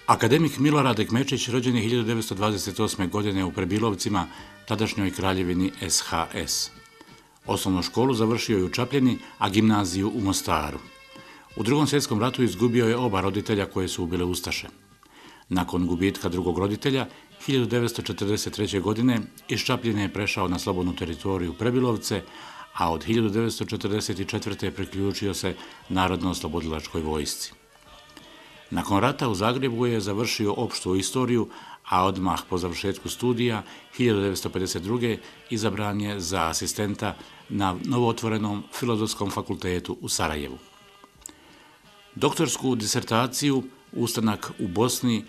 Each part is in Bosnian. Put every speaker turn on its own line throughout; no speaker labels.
Akademik Milorad Ekmečić rođen je 1928. godine u Prebilovcima, tadašnjoj kraljevini SHS. Osnovnu školu završio je u Čapljini, a gimnaziju u Mostaru. U Drugom svjetskom ratu izgubio je oba roditelja koje su ubile ustaše. Nakon gubitka drugog roditelja, 1943. godine iz Čapljine je prešao na slobodnu teritoriju Prebilovce, a od 1944. priključio se Narodno-oslobodilačkoj vojsci. Nakon rata u Zagrebu je završio opštu istoriju, a odmah po završetku studija 1952. izabran je za asistenta na novootvorenom Filozofskom fakultetu u Sarajevu. Doktorsku disertaciju Ustanak u Bosni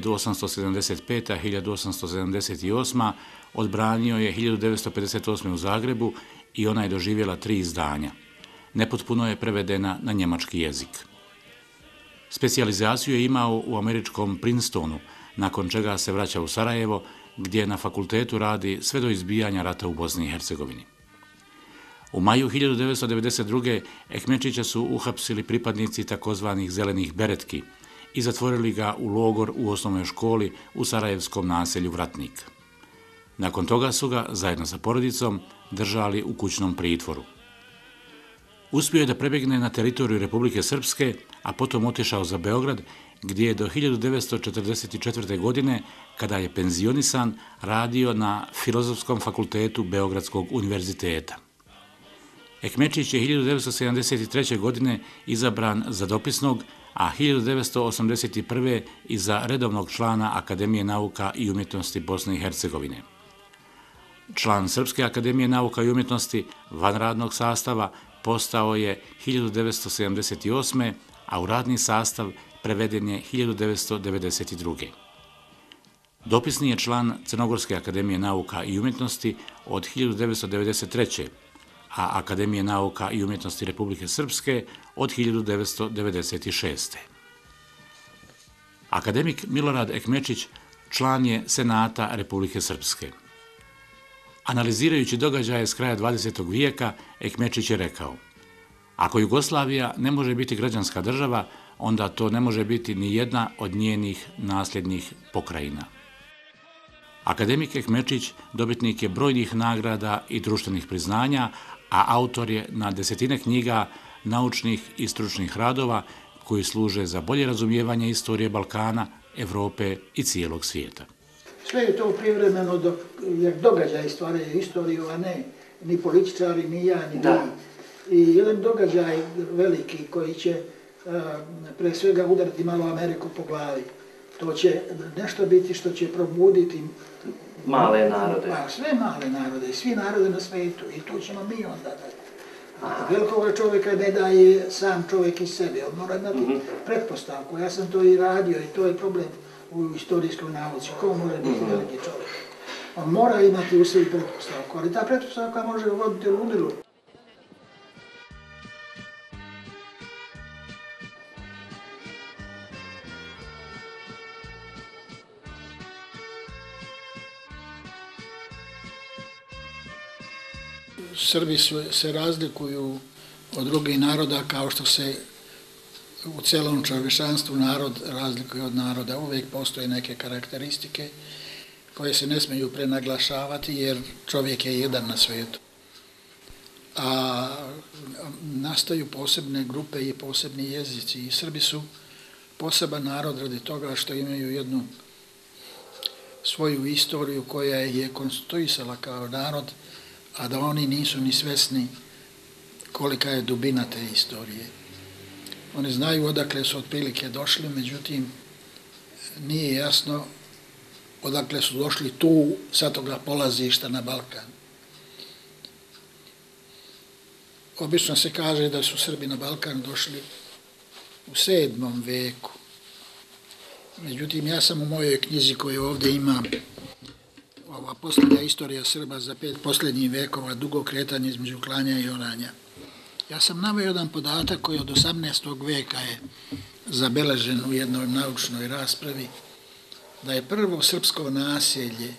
1875-1878 odbranio je 1958. u Zagrebu i ona je doživjela 3 izdanja. Nepotpuno je prevedena na njemački jezik. Specijalizaciju je imao u američkom Princetonu, nakon čega se vraća u Sarajevo, gdje na fakultetu radi sve do izbijanja rata u Bosni i Hercegovini. U maju 1992. Ekmečića su uhapsili pripadnici takozvanih zelenih beretki i zatvorili ga u logor u osnovnoj školi u sarajevskom naselju Vratnik. Nakon toga su ga, zajedno sa porodicom, držali u kućnom pritvoru. Uspio je da prebjegne na teritoriju Republike Srpske, a potom otišao za Beograd, gdje je do 1944. godine, kada je penzionisan, radio na Filozofskom fakultetu Beogradskog univerziteta. Ekmečić je 1973. godine izabran za dopisnog, a 1981. i za redovnog člana Akademije nauka i umjetnosti Bosne i Hercegovine. Član Srpske akademije nauka i umjetnosti van radnog sastava postao je 1978. a u radni sastav preveden je 1992. Dopisni je član Crnogorske akademije nauka i umjetnosti od 1993. a Akademije nauka i umjetnosti Republike Srpske od 1996. Akademik Milorad Ekmečić član je Senata Republike Srpske. Analizirajući događaje s kraja 20. vijeka, Ekmečić je rekao: ako Jugoslavija ne može biti građanska država, onda to ne može biti ni jedna od njenih nasljednih pokrajina. Akademik Ekmečić dobitnik je brojnih nagrada i društvenih priznanja, a autor je na desetine knjiga, naučnih i stručnih radova koji služe za bolje razumijevanje istorije Balkana, Evrope i cijelog svijeta.
Sve je to privremeno jer događaj stvaraju istoriju, a ne ni političari, ni ja, ni vi. I jedan događaj veliki koji će pre svega udariti malo Ameriku po glavi. To će nešto biti što će probuditi
male narode.
Pa, sve male narode i svi narode na svijetu. I tu ćemo mi onda dati. Velikoga čovjeka ne daje sam čovjek iz sebe. On mora imati pretpostavku. Ja sam to i radio i to je problem u istorijskoj nauci. Ko mora biti veliki čovjek? On mora imati u sebi pretpostavku, ali ta pretpostavka može voditi u ludilu. Srbi se razlikuju od drugih naroda kao što se u celom čovječanstvu narod razlikuje od naroda. Uvijek postoje neke karakteristike koje se ne smiju prenaglašavati jer čovjek je jedan na svijetu. A nastaju posebne grupe i posebni jezici i Srbi su poseban narod radi toga što imaju jednu svoju istoriju koja je konstituisala kao narod, a da oni nisu ni svesni kolika je dubina te istorije. Oni znaju odakle su otprilike došli, međutim, nije jasno odakle su došli tu sa toga polazišta na Balkan. Obično se kaže da su Srbi na Balkan došli u 7. veku. Međutim, ja sam u mojoj knjizi koju ovdje imam, ova posljednja istorija Srba za 5 posljednjih vekova, dugo kretanje između klanja i oranja. Ja sam naveo jedan podatak koji od 18. veka je zabeležen u jednoj naučnoj raspravi, da je prvo srpsko naselje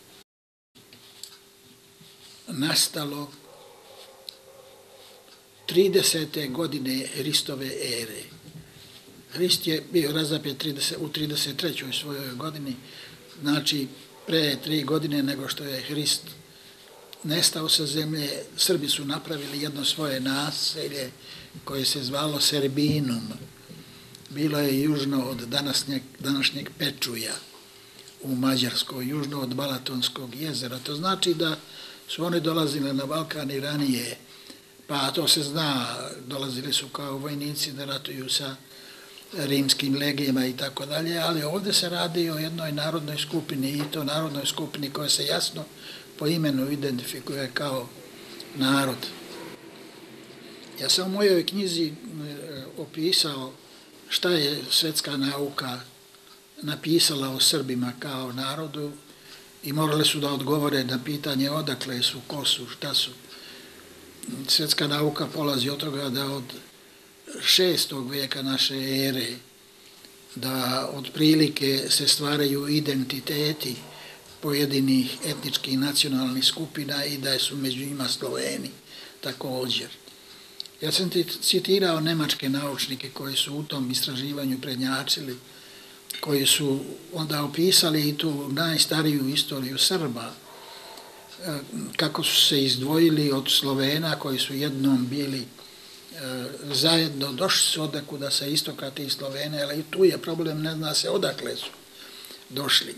nastalo 30. godine Hristove ere. Hrist je bio razapet u 33. svojoj godini, znači pre 3 godine nego što je Hrist nestao sa zemlje. Srbi su napravili jedno svoje naselje koje se zvalo Serbinum. Bilo je južno od današnjeg Pečuja u Mađarskoj, južno od Balatonskog jezera. To znači da su oni dolazili na Balkan i ranije, pa to se zna, dolazili su kao vojnici da ratuju sa rimskim legijama i tako dalje, ali ovdje se radi o jednoj narodnoj skupini i to narodnoj skupini koja se jasno po imenu identifikuje kao narod. Ja sam u mojoj knjizi opisao šta je svetska nauka napisala o Srbima kao narodu i morali su da odgovore na pitanje odakle su, ko su, šta su. Svetska nauka polazi od toga da od 6. vijeka naše ere, da otprilike se stvaraju identiteti pojedinih etničkih nacionalnih skupina i da su među njima Sloveni također. Ja sam citirao nemačke naučnike koji su u tom istraživanju prednjačili, koji su onda opisali i tu najstariju istoriju Srba, kako su se izdvojili od Slovena koji su jednom bili zajedno, došli su odekuda sa istoka tih Slovene, ali i tu je problem, ne zna se odakle su došli.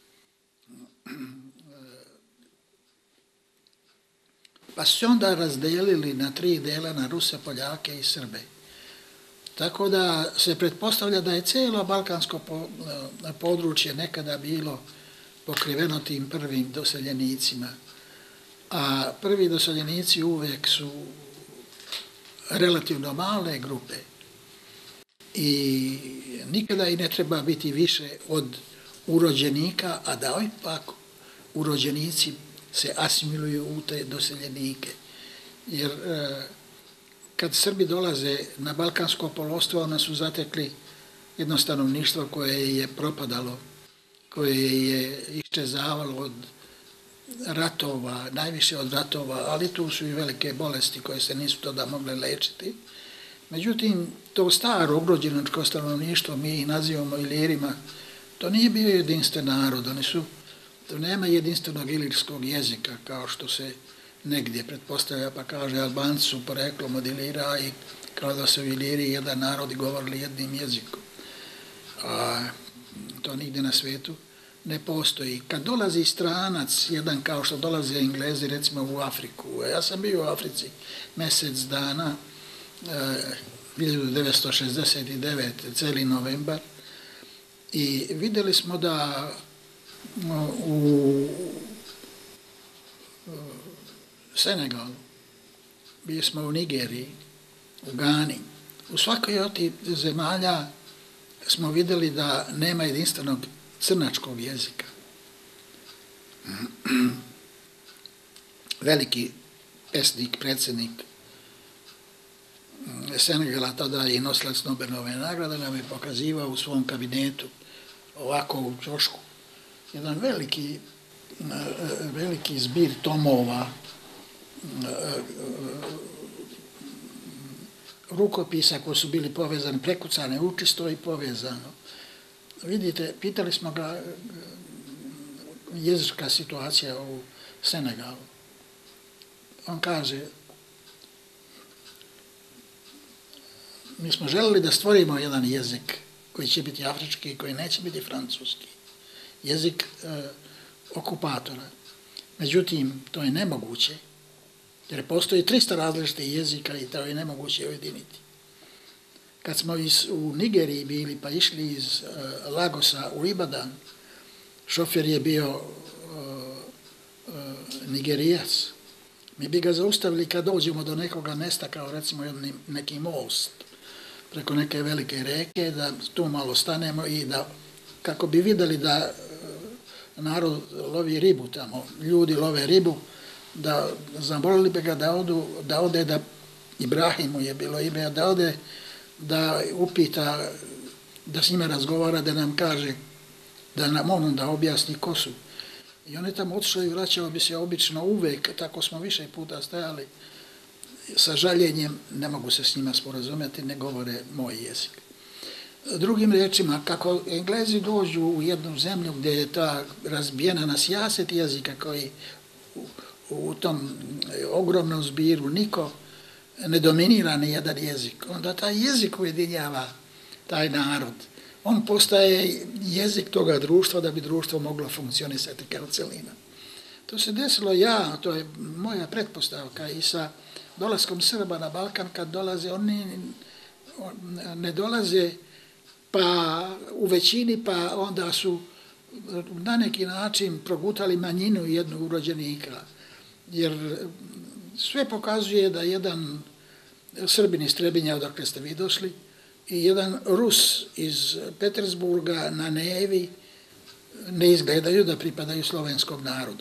Pa su se onda razdelili na 3 dela, na Ruse, Poljake i Srbe. Tako da se pretpostavlja da je cijelo balkansko područje nekada bilo pokriveno tim prvim doseljenicima. A prvi doseljenici uvijek su relativno male grupe i nikada i ne treba biti više od urođenika, a da ipak urođenici se asimiluju u te doseljenike. Jer kad Srbi dolaze na Balkansko poluostrvo, ona su zatekli jedno stanovništvo koje je propadalo, koje je iščezavalo od ratova, najviše od ratova, ali tu su i velike bolesti koje se nisu tada mogle lečiti. Međutim, to staro ugrođeničko stanovništvo, mi ih nazivamo Ilirima, to nije bio jedinstven narod, to nema jedinstvenog ilirskog jezika, kao što se negdje pretpostavlja, pa kaže Albanci su poreklom od Ilira i kao da su Iliri jedan narod i govorili jednim jezikom. To nigdje na svijetu ne postoji. Kad dolazi stranac, jedan kao što dolaze Englezi, recimo u Afriku, ja sam bio u Africi mjesec dana, 1969. cijeli novembar, i vidjeli smo da u Senegalu, bili smo u Nigeriji, u Gani, u svakoj od tih zemalja smo vidjeli da nema jedinstvenog crnačkog jezika. Veliki pesnik, predsjednik Senegala, tada i nosilac Nobelove nagrade, nam je pokazivao u svom kabinetu, ovako u ćošku, jedan veliki zbir tomova, rukopisa koji su bili povezani, prekucane učisto i povezano. Vidite, pitali smo ga jezička situacija u Senegalu. On kaže, mi smo želeli da stvorimo jedan jezik koji će biti afrički i koji neće biti francuski. Jezik okupatora. Međutim, to je nemoguće, jer postoji 300 različitih jezika i to je nemoguće ujediniti. Kad smo u Nigeriji bili pa išli iz Lagosa u Ibadan, šofer je bio Nigerijac. Mi bi ga zaustavili kad dođemo do nekoga mesta, kao recimo neki most preko neke velike reke, da tu malo stanemo i da, kako bi vidjeli da narod lovi ribu tamo, ljudi love ribu, da zamolili bi ga da ode, Ibrahimu je bilo ime, da ode, da upita, da s njima razgovara, da nam kaže, da nam on da objasni ko su. I on je tamo otišao i vraćao bi se obično uvek, tako smo više puta stajali, sa žaljenjem, ne mogu se s njima sporazumjeti, ne govore moj jezik. Drugim riječima, kako Englezi dođu u jednu zemlju gdje je ta razbijena na sijaset jezika koji u tom ogromnom zbiru niko ne dominira ni jedan jezik, onda taj jezik ujedinjava taj narod. On postaje jezik toga društva da bi društvo moglo funkcionisati kao celina. To se desilo to je moja pretpostavka i sa dolaskom Srba na Balkan, kad dolaze, oni ne dolaze pa u većini, pa onda su na neki način progutali manjinu jednog urođenika. Jer sve pokazuje da jedan Srbin iz Trebinja, odakle ste vi došli, i jedan Rus iz Petersburga na Nevi ne izgledaju da pripadaju slovenskom narodu.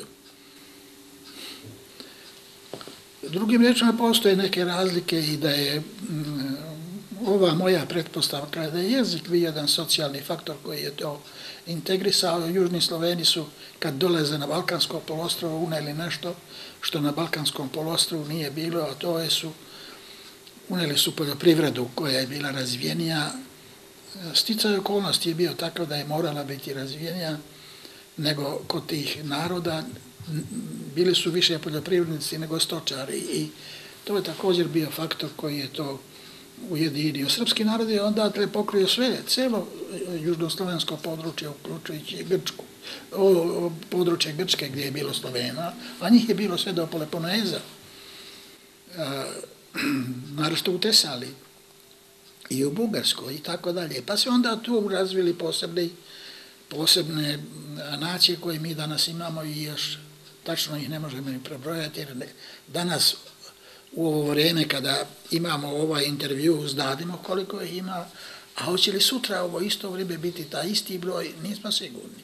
Drugim rečima, postoje neke razlike i da je ova moja pretpostavka da je jezik bio jedan socijalni faktor koji je to integrisao. Južni Sloveni su, kad dolaze na Balkansko poluostrvo, uneli nešto što na Balkanskom poluostrvu nije bilo, a to je uneli su poljoprivredu koja je bila razvijenija. Sticaj okolnosti je bio takav da je morala biti razvijenija nego kod tih naroda. Bili su više poljoprivrednici nego stočari i to je također bio faktor koji je to ujedinio. Srpski narod je onda pokrio celo južnoslovensko područje, uključujući Grčku, područje Grčke gdje je bilo Slovena, a njih je bilo sve do Peloponeza, naročito u Tesaliji i u Bugarskoj i tako dalje. Pa se onda tu razvili posebne nacije koje mi danas imamo i još tačno ih ne možemo ni prebrojati, jer danas u ovo vrijeme kada imamo ovaj intervju znadimo koliko ih ima, a hoće li sutra ovo isto vrijeme biti taj isti broj, nismo sigurni.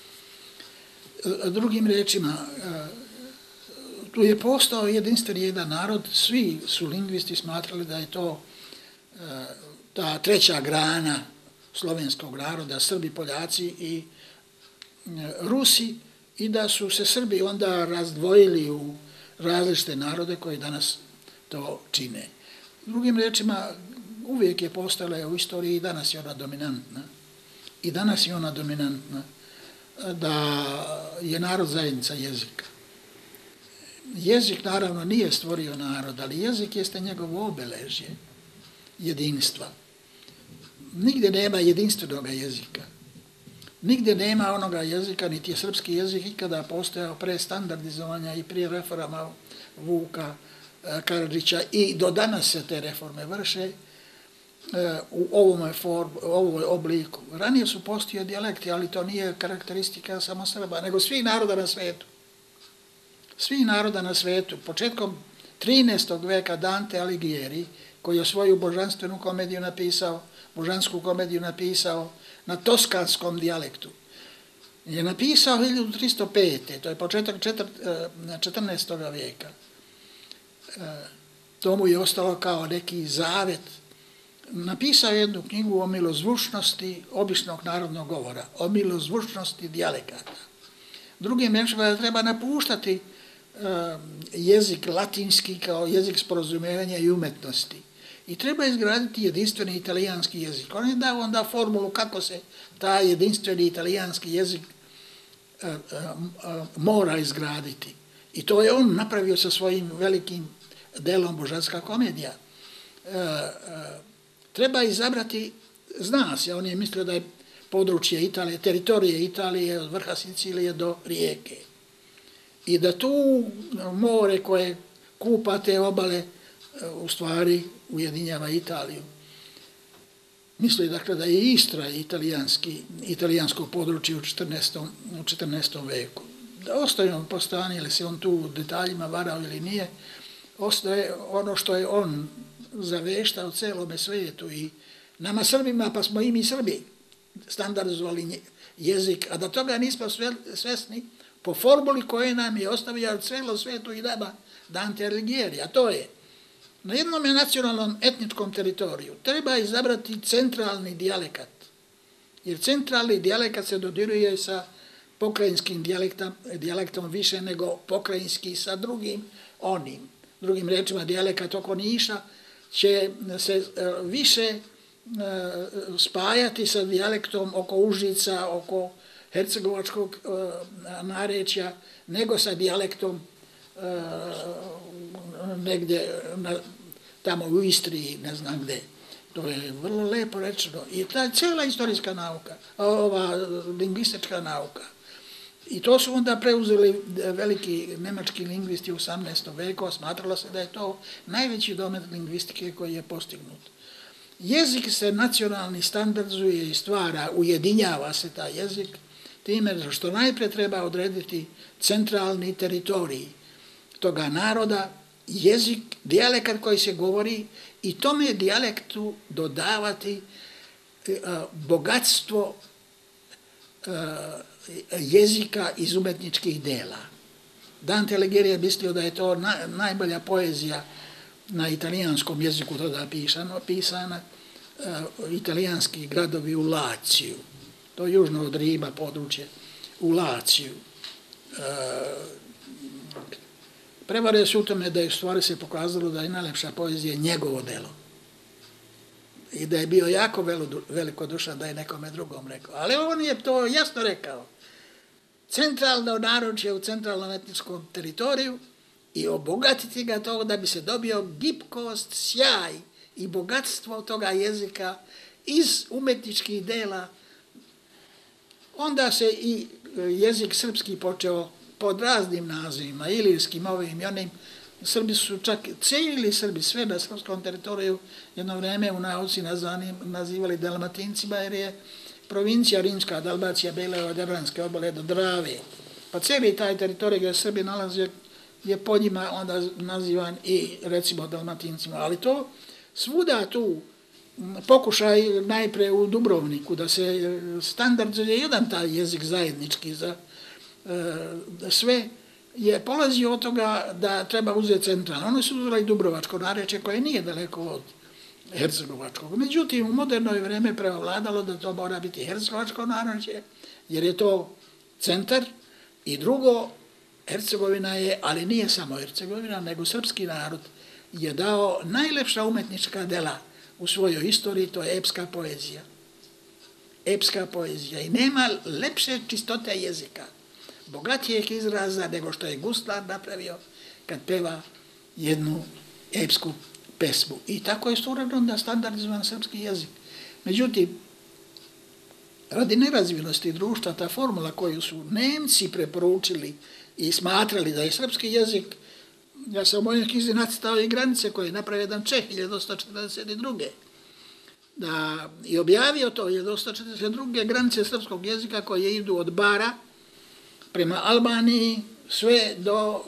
Drugim rečima, tu je postao jedinstveni jedan narod, svi su lingvisti smatrali da je to ta treća grana slovenskog naroda, Srbi, Poljaci i Rusi, i da su se Srbi onda razdvojili u različite narode koji danas to čine. Drugim rečima, uvijek je postojala u istoriji i danas je ona dominantna. I danas je ona dominantna da je narod zajednica jezika. Jezik naravno nije stvorio narod, ali jezik jeste njegovo obeležje jedinstva. Nigdje nema jedinstvenog jezika. Nigdje nema onoga jezika, niti je srpski jezik ikada postojao pre standardizovanja i prije reforma Vuka Karadžića i do danas se te reforme vrše u ovoj obliku. Ranije su postojali dijalekti, ali to nije karakteristika samo Srba, nego svih naroda na svetu. Svih naroda na svetu. Početkom 13. veka Dante Alighieri, koji je svoju božanstvenu komediju napisao, božansku komediju napisao na toskanskom dijalektu, je napisao 1305. To je početak 14. vijeka. To mu je ostalo kao neki zavet. Napisao jednu knjigu o milozvučnosti običnog narodnog govora, o milozvučnosti dijalekata. Drugim rečima da treba napuštati jezik latinski kao jezik sporazumijevanja i umetnosti. I treba izgraditi jedinstveni italijanski jezik. On je dao onda formulu kako se taj jedinstveni italijanski jezik mora izgraditi. I to je on napravio sa svojim velikim delom Božanska komedija. Treba izabrati, zna se, on je mislio da je područje Italije, teritorije Italije od vrha Sicilije do rijeke. I da tu more koje kupa te obale u stvari ujedinjava Italiju. Misli dakle da je Istra italijansko područje u 14. veku. Da ostavimo po strani, ili se on tu u detaljima varao ili nije, ostaje ono što je on zaveštao celome svijetu i nama Srbima, pa smo i mi Srbi standardizovali jezik, a da toga nismo svesni po formuli koje nam je ostavio celo svijetu i nama Dante Alighieri, a to je na jednom nacionalnom etničkom teritoriju treba izabrati centralni dijalekat, jer centralni dijalekat se dodiruje sa pokrajinskim dijalektom više nego pokrajinski sa drugim onim. Drugim rečima, dijalekat oko Niša će se više spajati sa dijalektom oko Užica, oko hercegovačkog narečja, nego sa dijalektom negdje tamo u Istri, ne znam gde. To je vrlo lepo rečeno. I ta cijela istorijska nauka, ova lingvistička nauka. I to su onda preuzeli veliki nemački lingvisti u 18. veku, smatralo se da je to najveći domet lingvistike koji je postignut. Jezik se nacionalni standardizuje i stvara, ujedinjava se taj jezik, time što najprije treba odrediti centralni teritorij toga naroda, jezik, dijalekat koji se govori i tome dijalektu dodavati bogatstvo jezika iz umetničkih dela. Dante Alighieri je mislio da je to najbolja poezija na italijanskom jeziku tada pisana, italijanski gradovi u Laciju, to je južno od Rima područje, u Laciju. Prevare su u tome da je u stvari se pokazalo da je najlepša poezija njegovo delo. I da je bio jako velikodušan da je nekome drugom rekao. Ali on je to jasno rekao. Centralno naručje u centralnom etničkom teritoriju i obogatiti ga to da bi se dobio gibkost, sjaj i bogatstvo toga jezika iz umetničkih dela. Onda se i jezik srpski počeo pod raznim nazivima, ilirskim, ovim i onim. Srbi su čak, cijeli Srbi, sve na srpskom teritoriju jedno vreme u nauci nazivali Dalmatincima, jer je provincija Rimska, Dalmacija, bila od Jadranske obale do Drave. Pa cijeli taj teritorij gdje Srbi nalaze je po njima onda nazivan i recimo Dalmatincima. Ali to svuda tu pokušaj najpre u Dubrovniku da se standardizuje jedan taj jezik zajednički za sve, je polazio od toga da treba uzeti centralno. Oni su uzeli dubrovačko narečje koje nije daleko od hercegovačkog. Međutim, u modernoj vreme prevladalo da to mora biti hercegovačko narečje, jer je to centar. I drugo, Hercegovina je, ali nije samo Hercegovina, nego srpski narod je dao najlepša umetnička dela u svojoj istoriji, to je epska poezija. Epska poezija. I nema lepše čistote jezika, bogatijeg izraza nego što je Guslar napravio kad peva jednu epsku pesmu. I tako je stvoreno da standardizovan srpski jezik. Međutim, radi nerazvijenosti društva, ta formula koju su Nemci preporučili i smatrali da je srpski jezik, ja sam u mojoj knjizi nacrtao i granice koje je napravio jedan Čeh 1842. I objavio to 1842. granice srpskog jezika koje idu od Bara prema Albaniji sve do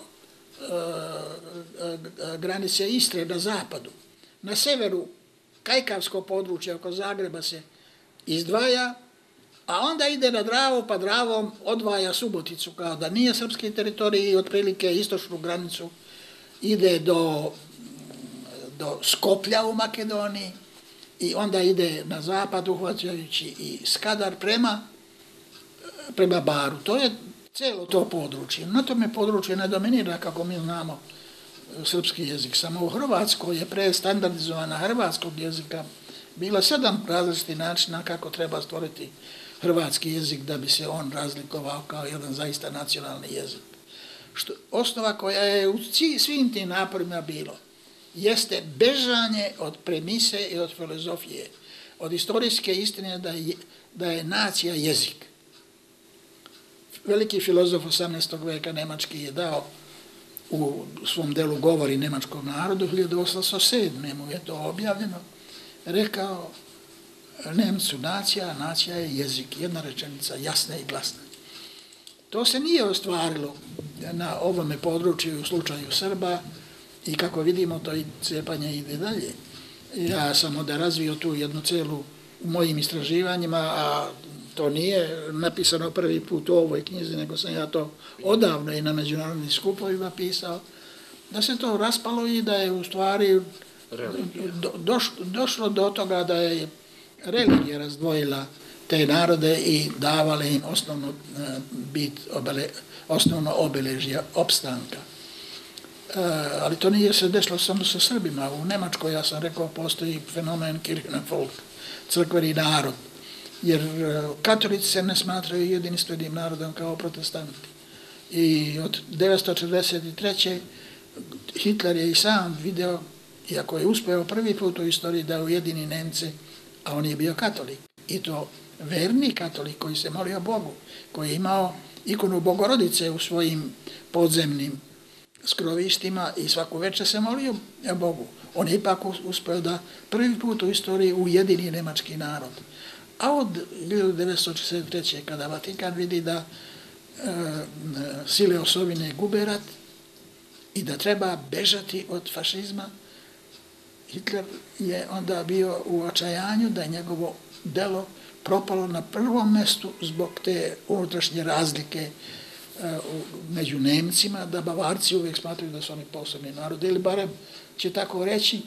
granice Istre na zapadu. Na severu Kajkavsko područje oko Zagreba se izdvaja, a onda ide na Dravu, pa Dravom odvaja Suboticu, kao da nije srpski teritorij i otprilike istočnu granicu ide do Skoplja u Makedoniji i onda ide na zapad uhvaćajući i Skadar prema Baru. To je cijelo to područje. Na tome područje ne dominira, kako mi znamo, srpski jezik. Samo u Hrvatskoj je prestandardizovana hrvatskog jezika bila 7 različitih načina kako treba stvoriti hrvatski jezik da bi se on razlikovao kao jedan zaista nacionalni jezik. Osnova koja je u svim tim naporima bilo jeste bežanje od premise i od filozofije, od istorijske istine da je nacija jezik. Veliki filozof 18. veka nemački je dao u svom delu Govori nemačkom narodu, 1807. mu je to objavljeno, rekao Nemcu nacija je jezik, jedna rečenica, jasna i glasna. To se nije ostvarilo na ovome području u slučaju Srba i kako vidimo to i cepanje ide dalje. Ja sam onda razvio tu jednu celu u mojim istraživanjima, a to nije napisano prvi put u ovoj knjizi, nego sam ja to odavno i na međunarodnim skupovima pisao, da se to raspalo i da je u stvari došlo do toga da je religija razdvojila te narode i davala im osnovno obeležje opstanka. Ali to nije se desilo samo sa Srbima. U Nemačkoj, ja sam rekao, postoji fenomen Kirchenvolk, crkveni narod. Jer katolici se ne smatraju jedinstvenim narodom kao protestanti. I od 1943. Hitler je i sam video, iako je uspeo prvi put u istoriji da ujedini Nemce, a on je bio katolik. I to verni katolik koji se molio Bogu, koji je imao ikonu Bogorodice u svojim podzemnim skrovištima i svaku večer se molio Bogu. On je ipak uspeo da prvi put u istoriji ujedini nemački narod. A od 1943. kada Vatikan vidi da sile osovine gube rat i da treba bežati od fašizma, Hitler je onda bio u očajanju da je njegovo delo propalo na prvom mestu zbog te unutrašnje razlike među Nemcima, da Bavarci uvijek smatraju da su oni posebni narodi, ili barem će tako reći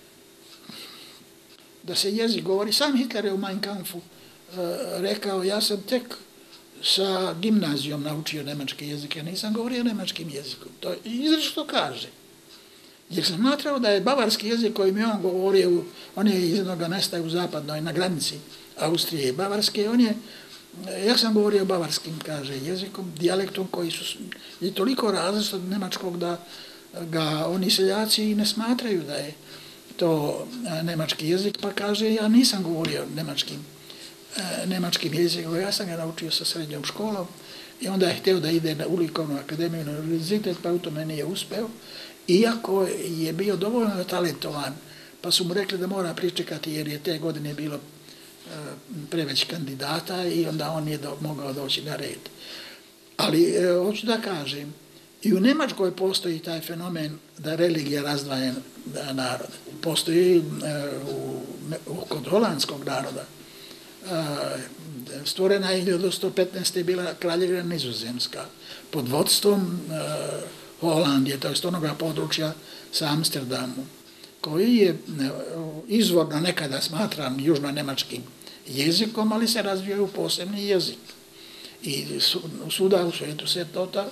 da se jezik govori. Sam Hitler je u Mein Kampfu rekao, ja sam tek sa gimnazijom naučio nemački jezik, ja nisam govorio nemačkim jezikom. To izričito kaže. Jer sam smatrao da je bavarski jezik kojim je on govorio, on je iz jednoga mesta u zapadnoj, na granici Austrije i Bavarske, ja sam govorio bavarskim, kaže, jezikom, dijalektom koji je toliko različit od nemačkog da ga oni seljaci i ne smatraju da je to nemački jezik, pa kaže, ja nisam govorio nemačkim jezikom, ja sam ga naučio sa srednjom školom i onda je htio da ide na likovnu akademiju, na univerzitet, pa u tome nije uspeo, iako je bio dovoljno talentovan, pa su mu rekli da mora pričekati jer je te godine bilo preveć kandidata i onda on nije mogao doći na red. Ali, hoću da kažem, i u Nemačkoj postoji taj fenomen da religija razdvaja narod. Postoji kod holandskog naroda. Stvorena je 1115. je bila kraljevina Nizozemska pod vodstvom Holandije, to je onoga područja sa Amsterdamom, koji je izvorno nekada smatran južno-nemačkim jezikom, ali se razvio u posebni jezik. I svuda u svijetu se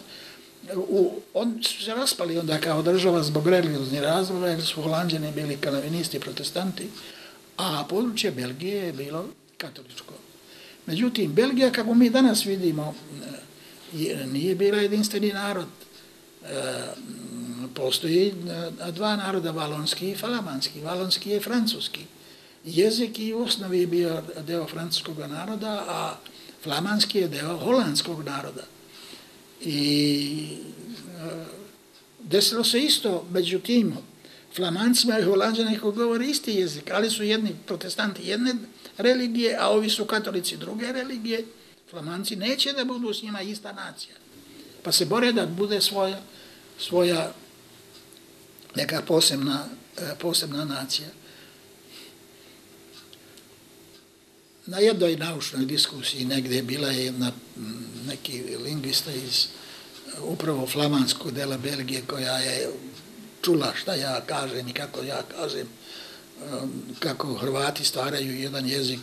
oni su se raspali onda kao država zbog religioznih razloga, jer su Holanđani bili kalvinisti, protestanti, a područje Belgije je bilo katoličko. Međutim, Belgija, kako mi danas vidimo, nije bila jedinstveni narod. Postoji dva naroda, valonski i flamanski. Valonski je francuski. Jezik i u osnovi je bio deo francuskog naroda, a flamanski je deo holandskog naroda. I desilo se isto među tim Flamancima i Holanđani koji govore isti jezik, ali su jedni protestanti jedne religije, a ovi su katolici druge religije. Flamanci neće da budu s njima ista nacija, pa se bore da bude svoja neka posebna nacija. Na jednoj naučnoj diskusiji negdje bila je neki lingvista iz upravo flamanskog dela Belgije koja je čula šta ja kažem i kako ja kažem, kako Hrvati stvaraju jedan jezik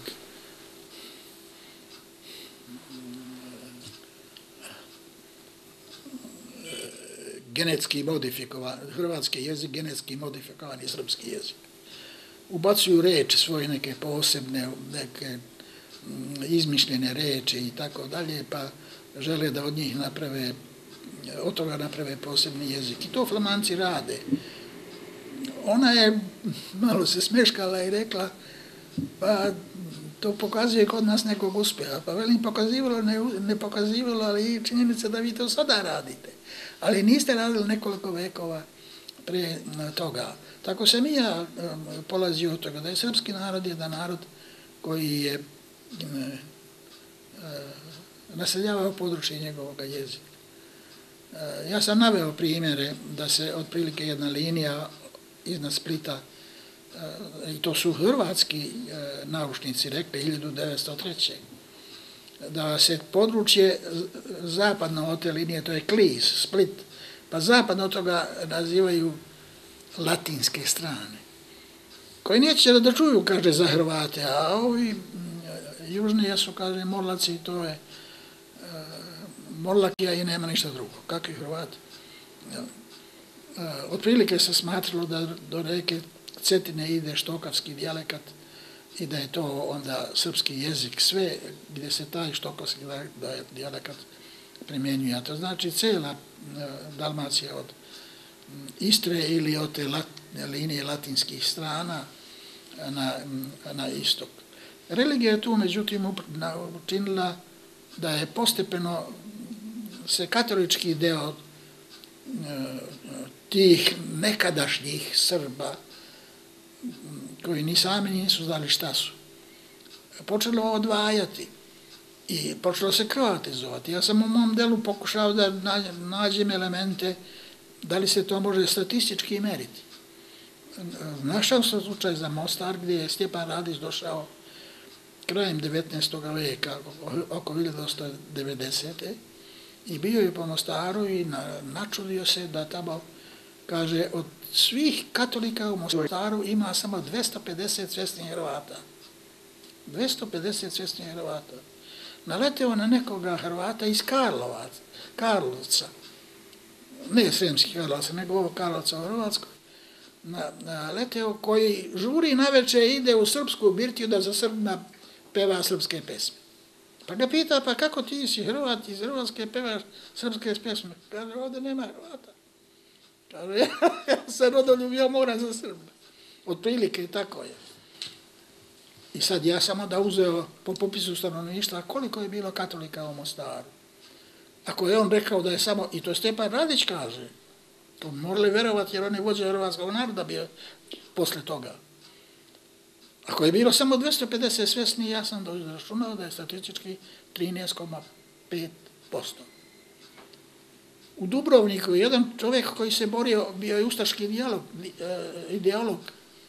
genetski modifikovan, hrvatski jezik genetski modifikovan i srpski jezik. Ubacuju reči svoje neke posebne, neke izmišljene reči i tako dalje, pa žele da od njih od toga naprave posebni jezik. I to Flamanci rade. Ona je malo se smeškala i rekla, pa to pokazuje kod nas nekog uspjeha. Pa velim, pokazivalo, ne pokazivalo, ali činjenica da vi to sada radite. Ali niste radili nekoliko vekova prije toga. Tako sam i ja polazio od toga da je srpski narod jedan narod koji je naseljavao područje njegovog jezika. Ja sam naveo primjere da se otprilike jedna linija iznad Splita, i to su hrvatski naučnici rekli 1903. da se područje zapadno od te linije, to je Klis, Split, pa zapadno od toga nazivaju latinske strane, koji neće da čuju, kaže, za Hrvate, a ovi južnije su, kaže, Morlaci, to je Morlakija i nema ništa drugo. Kakvi Hrvati? Otprilike se smatralo da do reke Cetine ide štokavski dijalekat i da je to onda srpski jezik, sve gdje se taj štokavski dijalekat primjenjuje. A to znači cijela Dalmacija od Istre ili od te linije latinskih strana na istok. Religija je tu, međutim, učinila da je postepeno se katolički deo tih nekadašnjih Srba, koji ni sami nisu znali šta su, počelo odvajati i počelo se kroatizovati. Ja sam u mom delu pokušao da nađem elemente da li se to može statistički meriti. Našao sam slučaj za Mostar gdje je Stjepan Radić došao krajem 19. veka, oko 1890. i bio je po Mostaru i načudio se da tamo, kaže, od svih katolika u Mostaru ima samo 250 svjesnih Hrvata. 250 svjesnih Hrvata. Naleteo na nekoga Hrvata iz Karlovca, ne Sremskih Karlovaca, nego ovo Karlovca u Hrvatskoj, naleteo koji žuri naveče ide u srpsku birtiju da za Srbima peva srpske pesme. Pa ga pita, pa kako ti si Hrvat iz Hrvatske pevaš srpske pesme? Kaže, ovdje nema Hrvata. Kaže, ja sam rodoljubio, moram za Srba. Otprilike tako je. I sad ja sam onda uzeo po popisu stanovništva koliko je bilo katolika u Mostaru. Ako je on rekao da je samo, i to Stjepan Radić kaže, to morali verovati jer on je vođa hrvatskog naroda bio posle toga. Ako je bilo samo 250 svjesni, ja sam izračunao da je statistički 13,5%. U Dubrovniku jedan čovjek koji se borio, bio je ustaški ideolog,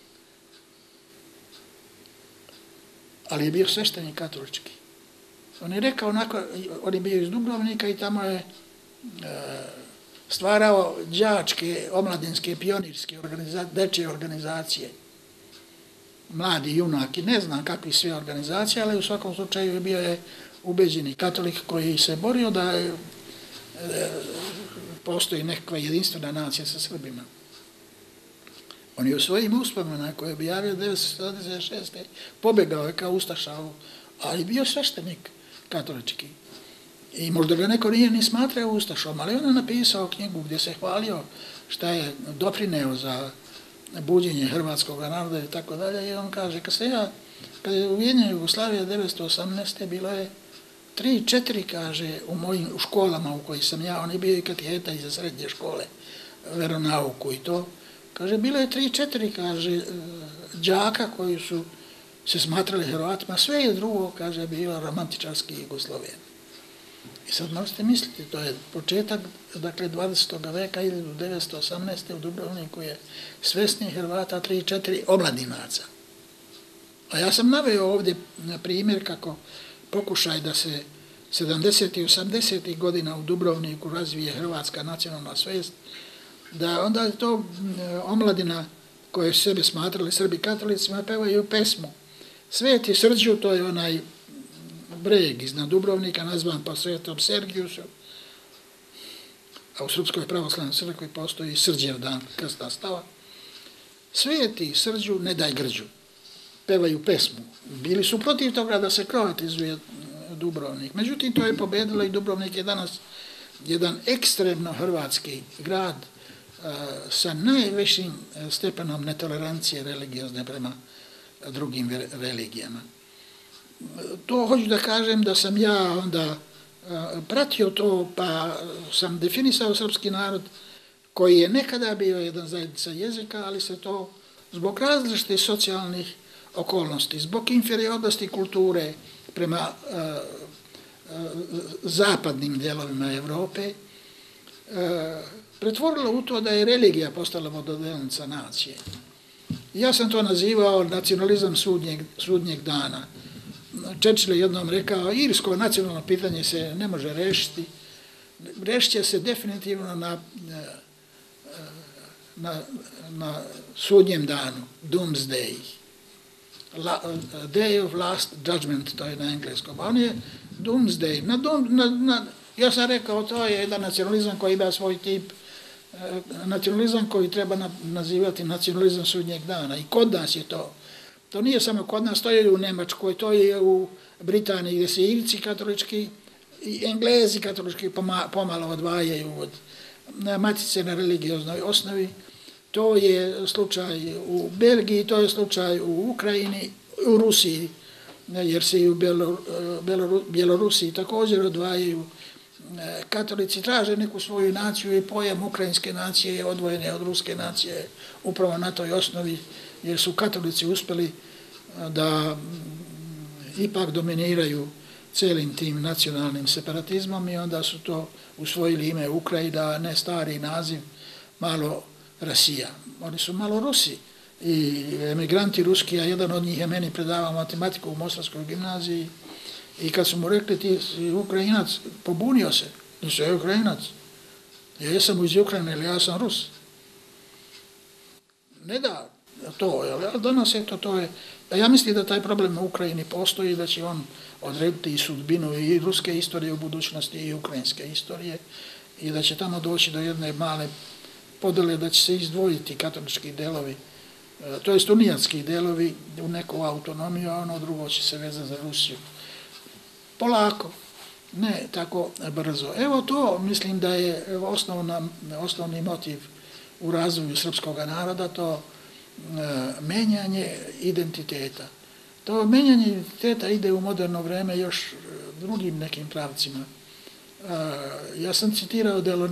ali je bio sveštenik katolički. On je rekao, on je bio iz Dubrovnika i tamo je stvarao đačke, omladinske, pionirske dečje organizacije. Mladi junaki, ne znam kakvi sve organizacije, ali u svakom slučaju bio je ubeđeni katolik koji se borio da postoji nekakva jedinstvena nacija sa Srbima. On je u svojim uspomenama koje je objavio 1926. pobegao je kao ustaša, ali bio sveštenik katolički. I možda ga neko nije ni smatrao ustašom, ali on je napisao knjigu gdje se hvalio šta je doprineo za buđenje hrvatskog naroda i tako dalje. I on kaže, kad je ujedinjena Jugoslavija 1918. bilo je 3-4, kaže, u školama u kojih sam ja, on je bio i kateheta iz srednje škole, veronauku i to, kaže, bilo je 3-4, kaže, đaka koji su se smatrali Hrvatima, sve je drugo, kaže, bilo romantičarski Jugosloven. I sad možete misliti, to je početak, dakle, 20. veka, 1918. u Dubrovniku je svesni Hrvata 3-4 omladinaca. A ja sam naveo ovdje na primjer kako pokušaj da se 70. i 80. godina u Dubrovniku razvije hrvatska nacionalna svijest, da onda je to omladina koje su sebe smatrali Srbi katolicima pevaju pesmu. Sveti Srđu, to je onaj breg iznad Dubrovnika, nazvan po Svetom Sergijusu, a u Srpskoj pravoslavnoj crkvi postoji Srđev dan, krsta stava. Sveti Srđu, ne daj grđu, pevaju pesmu. Bili su protiv toga da se kroatizuje Dubrovnik. Međutim, to je pobedilo i Dubrovnik je danas jedan ekstremno hrvatski grad sa najvišim stepenom netolerancije religiozne prema drugim religijama. To hoću da kažem da sam ja onda pratio to, pa sam definisao srpski narod koji je nekada bio jedan zajednica jezika, ali se to zbog različitih socijalnih okolnosti, zbog inferiornosti kulture prema zapadnim dijelovima Evrope, pretvorilo u to da je religija postala vododelnica nacije. Ja sam to nazivao nacionalizam sudnjeg dana. Churchill je jednom rekao, irsko nacionalno pitanje se ne može rešiti, rešit će se definitivno na sudnjem danu, doomsday, day of last judgment, to je na engleskom, a on je doomsday. Ja sam rekao, to je jedan nacionalizam koji ima svoj tip, nacionalizam koji treba nazivati nacionalizam sudnjeg dana i kod nas je to To nije samo kod nas, to je u Njemačkoj, to je u Britaniji gdje se Irci katolički i Englezi katolički pomalo odvajaju od matice na religioznoj osnovi. To je slučaj u Belgiji, to je slučaj u Ukrajini, u Rusiji, jer se i u Bjelorusiji također odvajaju. Katolici traže neku svoju naciju i pojam ukrajinske nacije je odvojene od ruske nacije upravo na toj osnovi, jer su katolici uspjeli da ipak dominiraju celim tim nacionalnim separatizmom i onda su to usvojili ime Ukrajina, a ne stari naziv malo Rasija. Oni su malo Rusi i emigranti ruski, a jedan od njih je meni predavao matematiku u Mostarskoj gimnaziji i kad su mu rekli ti si Ukrajinac, pobunio se. Nisam ja Ukrajinac. Ja jesam iz Ukrajine, ali ja sam Rus. Ne da to, ali danas je to je. Ja mislim da taj problem u Ukrajini postoji, da će on odrediti i sudbinu i ruske istorije u budućnosti i ukrajinske istorije i da će tamo doći do jedne male podele, da će se izdvojiti katolički delovi, to jest unijatski delovi u neku autonomiju, a ono drugo će se vezati za Rusiju. Polako, ne tako brzo. Evo to mislim da je osnovni motiv u razvoju srpskog naroda, to menjanje identiteta. To menjanje identiteta ide u moderno vreme još drugim nekim pravcima. Ja sam citirao delo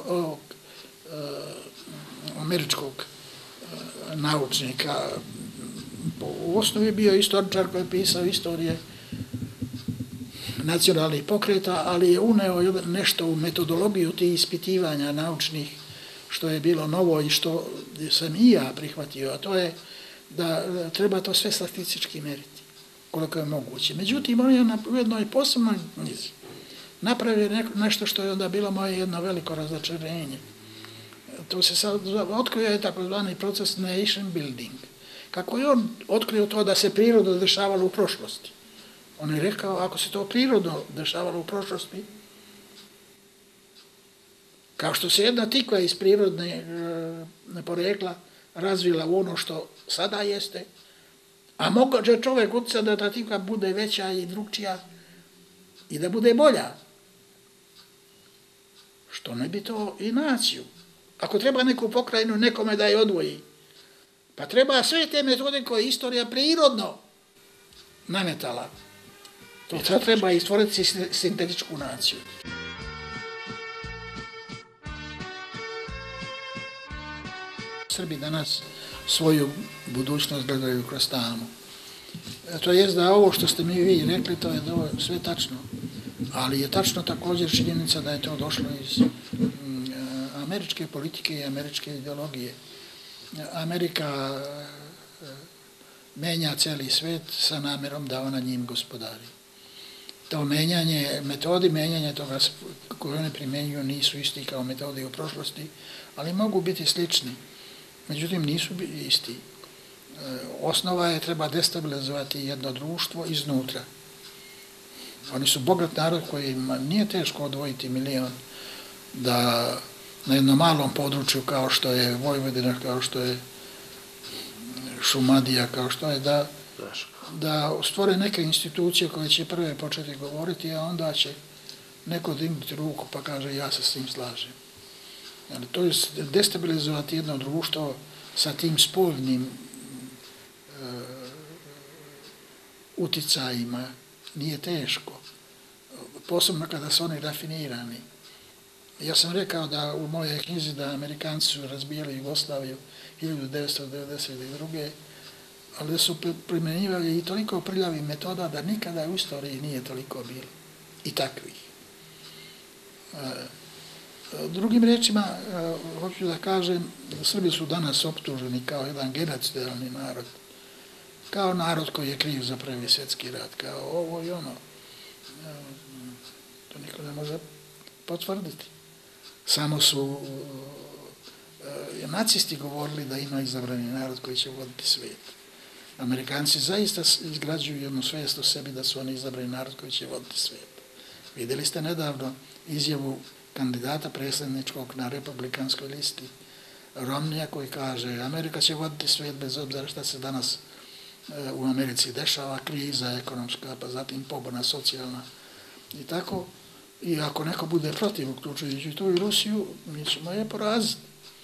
američkog naučnika. U osnovi je bio istoričar koji je pisao istorije nacionalnih pokreta, ali je uneo nešto u metodologiju tih ispitivanja naučnih, što je bilo novo i što sam i ja prihvatio, a to je da treba to sve statistički meriti, koliko je moguće. Međutim, on je u jednoj posebnoj knjizi napravio nešto što je onda bilo moje jedno veliko razočarenje. To se sad otkrio je takozvani proces nation building. Kako je on otkrio to da se priroda dešavala u prošlosti. On je rekao, ako se to prirodno dešavalo u prošlosti, kao što se jedna tikva iz prirodne porekla razvila u ono što sada jeste, a može čovjek utjecati da ta tikva bude veća i drugčija i da bude bolja. Što ne bi to i naciju? Ako treba neku pokrajinu nekome da je odvoji, pa treba sve te metode koje je istorija prirodno nametala. To treba i stvoriti sintetičku naciju. Srbi danas svoju budućnost gledaju kroz tamu. To jest da ovo što ste mi vi rekli, to je sve tačno. Ali je tačno također činjenica da je to došlo iz američke politike i američke ideologije. Amerika menja cijeli svet sa namjerom da ona njim gospodari. To menjanje, metodi menjanja toga koje one primjenjuju nisu isti kao metodi u prošlosti, ali mogu biti slični. Međutim, nisu isti. Osnova je treba destabilizovati jedno društvo iznutra. Oni su bogat narod kojima nije teško odvojiti milion da na jednom malom području kao što je Vojvodina, kao što je Šumadija, kao što je da stvore neke institucije koje će prve početi govoriti, a onda će neko dignuti ruku pa kaže ja se s tim slažem. To je destabilizovati jedno društvo sa tim spoljnim uticajima nije teško, posebno kada su oni rafinirani. Ja sam rekao da u mojoj knjizi da Amerikanci su razbijali Jugoslaviju 1992. ali da su primjenjivali i toliko prljavih metoda da nikada u istoriji nije toliko bilo. I takvih. Drugim rečima, hoću da kažem, Srbi su danas optuženi kao jedan genocidalni narod, kao narod koji je kriv za Prvi svjetski rat, kao ovo i ono. To niko ne može potvrditi. Samo su nacisti govorili da ima izabrani narod koji će voditi svijet. Amerikanci zaista izgrađuju jednu svijest o sebi da su oni izabrani narod koji će voditi svijet. Vidjeli ste nedavno izjavu kandidata predsjedničkog na republikanskoj listi, Romnija, koji kaže Amerika će voditi svijet bez obzira šta se danas u Americi dešava, kriza ekonomska, pa zatim pobuna socijalna i tako. I ako neko bude protiv, uključujući tu i Rusiju, mi ćemo je poraziti.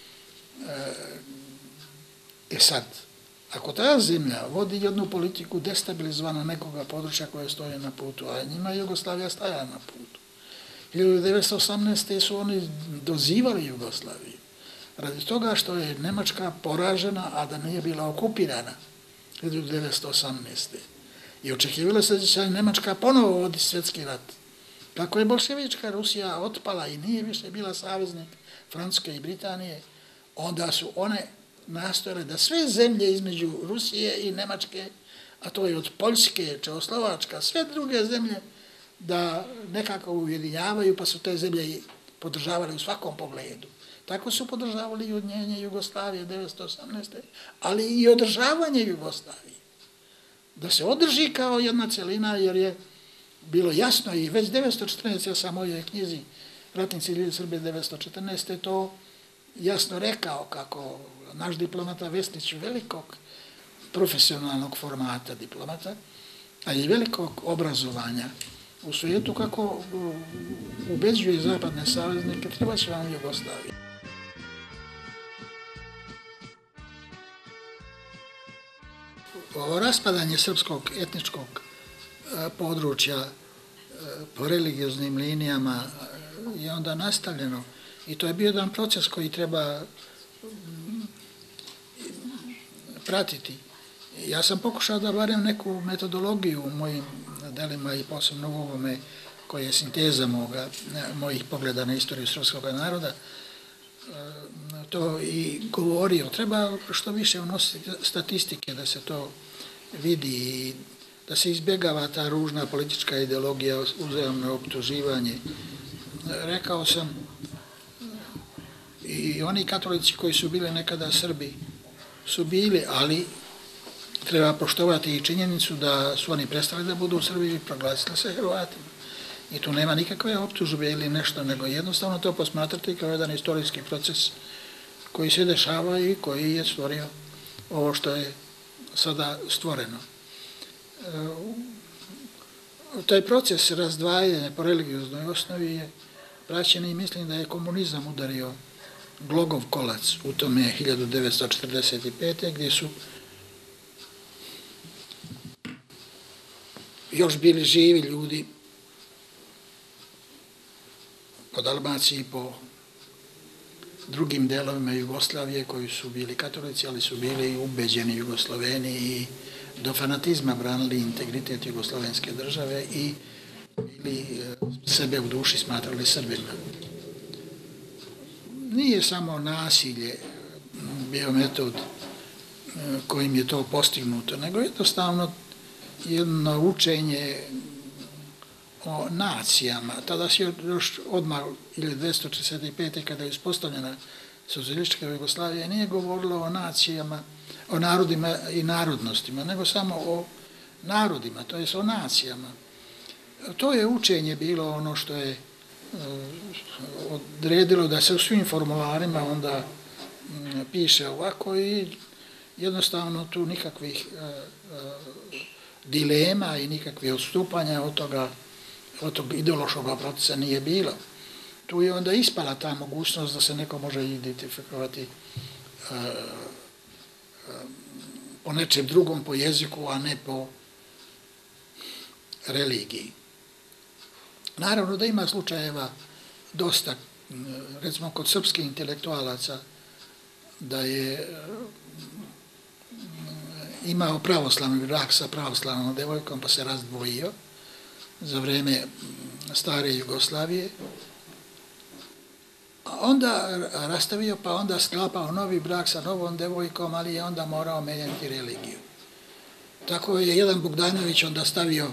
Sad, ako ta zemlja vodi jednu politiku destabilizovana nekoga područja koje stoje na putu, a njima Jugoslavija stajala na putu. 1918. su oni dozivali Jugoslaviju radi toga što je Nemačka poražena, a da nije bila okupirana 1918. I očekivalo se da će Nemačka ponovo voditi svjetski rat. Kako je bolševička Rusija otpala i nije više bila saveznik Francuske i Britanije, onda su one nastojale da sve zemlje između Rusije i Nemačke, a to je od Poljske, Čehoslovačka, sve druge zemlje, da nekako ujedinjavaju, pa su te zemlje podržavali u svakom pogledu. Tako su podržavali i ujedinjenje Jugoslavije 1918. ali i održavanje Jugoslavije. Da se održi kao jedna celina, jer je bilo jasno i već 1914. ja sam u mojoj knjizi Ratnici ljudi Srbije 1914. to jasno rekao kako naš diplomata Vesnić velikog profesionalnog formata diplomata, a i velikog obrazovanja u svijetu, kako ubeđuje zapadne saveznike, treba će vam Jugoslavija. Ovo raspadanje srpskog etničkog područja po religioznim linijama je onda nastavljeno i to je bio jedan proces koji treba pratiti. Ja sam pokušao da barem neku metodologiju u mojim delima i posebno u ovome koje je sinteza mojih pogleda na istoriju srpskog naroda, to i govorio. Treba što više unositi statistike da se to vidi i da se izbjegava ta ružna politička ideologija, uzajamno optuživanje. Rekao sam, i oni katolici koji su bili nekada Srbi su bili, ali treba poštovati i činjenicu da su oni prestali da budu Srbi i proglasili se Hrvatima. I tu nema nikakve optužbe ili nešto, nego jednostavno to posmatrati kao jedan istorijski proces koji se dešava i koji je stvorio ovo što je sada stvoreno. Taj proces razdvajanja po religioznoj osnovi je praćen i mislim da je komunizam udario glogov kolac u tome 1945. gdje su još bili živi ljudi po Dalmaciji, po drugim delovima Jugoslavije koji su bili katolici, ali su bili ubeđeni Jugosloveni i do fanatizma branili integritet jugoslovenske države i bili sebe u duši smatrali Srbima. Nije samo nasilje bio metod kojim je to postignuto, nego jednostavno jedno učenje o nacijama. Tada se još odmah 1945. kada je uspostavljena socijalistička Jugoslavija nije govorilo o nacijama, o narodima i narodnostima, nego samo o narodima, to jest o nacijama. To je učenje bilo ono što je odredilo da se u svim formularima onda piše ovako i jednostavno tu nikakvih dilema i nikakvih odstupanja od tog ideološkog procesa nije bilo. Tu je onda ispala ta mogućnost da se neko može identifikovati po nečem drugom, po jeziku, a ne po religiji. Naravno da ima slučajeva dosta, recimo kod srpskih intelektualaca, da je imao pravoslavni brak sa pravoslavnom devojkom pa se razdvojio za vreme stare Jugoslavije, a onda rastavio pa onda sklapao novi brak sa novom devojkom, ali je onda morao menjati religiju. Tako je jedan Bogdanović onda stavio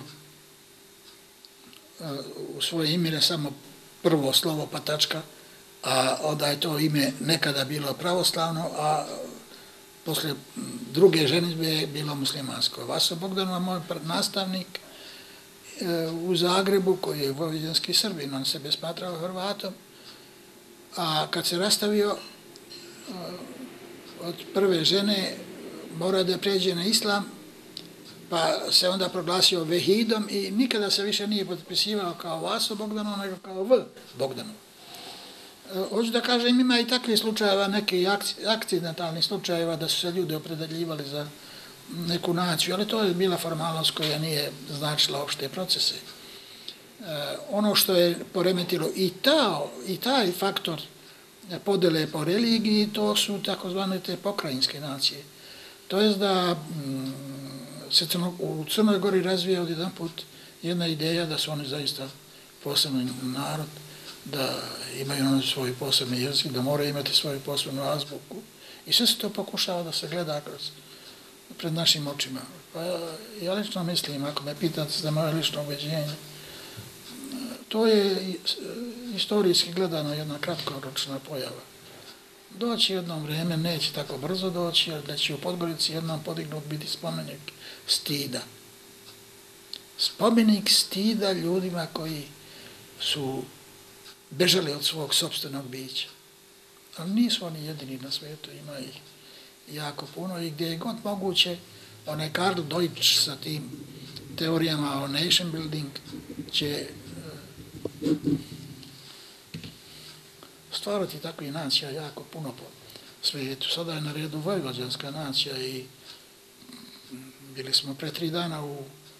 u svoje ime samo prvo slovo pa tačka, a onda je to ime nekada bilo pravoslavno, a posle druge ženidbe je bilo muslimansko. Vaso Bogdanov, moj nastavnik u Zagrebu, koji je vojvođanski Srbin, on sebe smatrao Hrvatom, a kad se rastavio od prve žene mora da pređe na islam, pa se onda proglasio Vehidom i nikada se više nije potpisivao kao Vaso Bogdanov, nego kao V. Bogdanov. Hoću da kažem, ima i takvih slučajeva, neki akcidentalnih slučajeva da su se ljudi opredeljivali za neku naciju, ali to je bila formalnost koja nije značila opšte procese. Ono što je poremetilo i taj faktor podele po religiji, to su takozvane te pokrajinske nacije. To je da se u Crnoj Gori razvija odjedan put jedna ideja da su oni zaista posebni narod, da imaju svoj posebni jezik, da moraju imati svoju posebnu azbuku. I sve se to pokušava da se gleda pred našim očima. Pa ja lično mislim, ako me pitate za moje lično ubeđenje, to je istorijski gledano jedna kratkoročna pojava. Doći jednom vreme, neće tako brzo doći, jer da će u Podgorici jednom podignut biti spomenik stida. Spomenik stida ljudima koji su bežali od svog sopstvenog bića. Ali nisu oni jedini na svijetu, ima ih jako puno i gdje je god moguće, onaj Karl Deutsch sa tim teorijama o nation building će stvarati takvih nacija jako puno po svijetu. Sada je na redu vojvođanska nacija i bili smo pre 3 dana u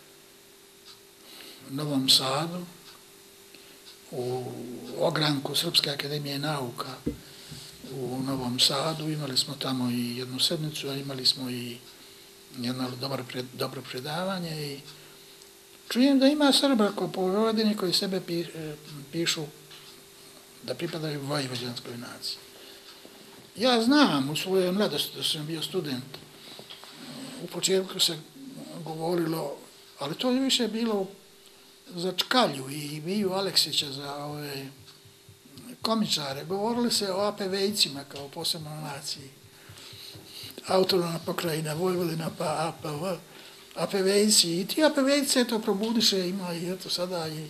Novom Sadu, u ogranku Srpske akademije nauka u Novom Sadu. Imali smo tamo i jednu sednicu, a imali smo i jedno dobro predavanje i čujem da ima Srba po Vojvodini koji sebe pišu da pripadaju vojvođanskoj naciji. Ja znam u svojoj mladosti da sam bio student, u početku se govorilo, ali to je više bilo za Čkalju i Miju Aleksića, za ove komičare. Govorili se o APV-icima kao posebnoj naciji. Autonomna pokrajina Vojvodina, pa APV, APV-ici. I ti APV-ici se to probudiše, ima i eto sada i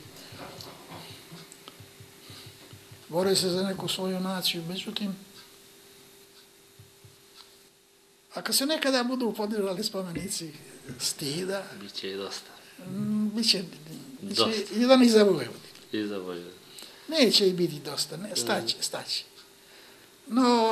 bore se za neku svoju naciju. Međutim, ako se nekada budu podizali spomenici stida,
Biće i dosta.
Biće jedan i za Vojvodinu.
I za Vojvodinu.
Neće i biti dosta, staće. No,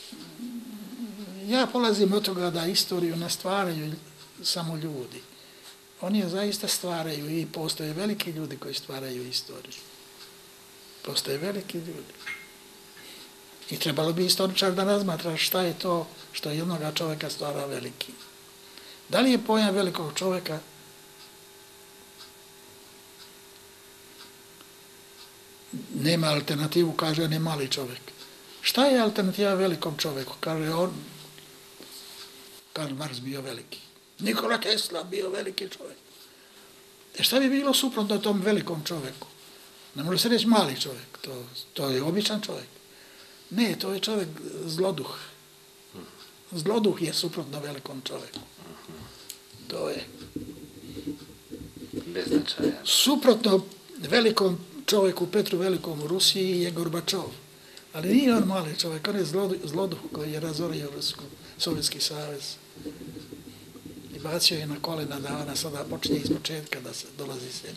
ja polazim od toga da istoriju ne stvaraju samo ljudi. Oni je zaista stvaraju i postoje veliki ljudi koji stvaraju istoriju. Postoje veliki ljudi. I trebalo bi istoričar da razmatra šta je to što jednoga čovjeka stvara veliki. Da li je pojam velikog čovjeka nema alternativu, kaže on je mali čovjek. Šta je alternativa velikom čovjeku? Kaže on, Karl Marx bio veliki. Nikola Tesla bio veliki čovjek. Šta bi bilo suprotno tom velikom čovjeku? Ne može se reći mali čovjek, to je običan čovjek. Ne, to je čovjek zloduh. Zloduh je suprotno velikom čovjeku. To je
beznačajan.
Suprotno velikom čovjeku, Petru Velikom u Rusiji je Gorbačov. Ali nije on mali čovjek, on je zloduh koji je razorio Sovjetski savez. I bacio je na kolena da ona sada počinje iz početka da se dolazi sve.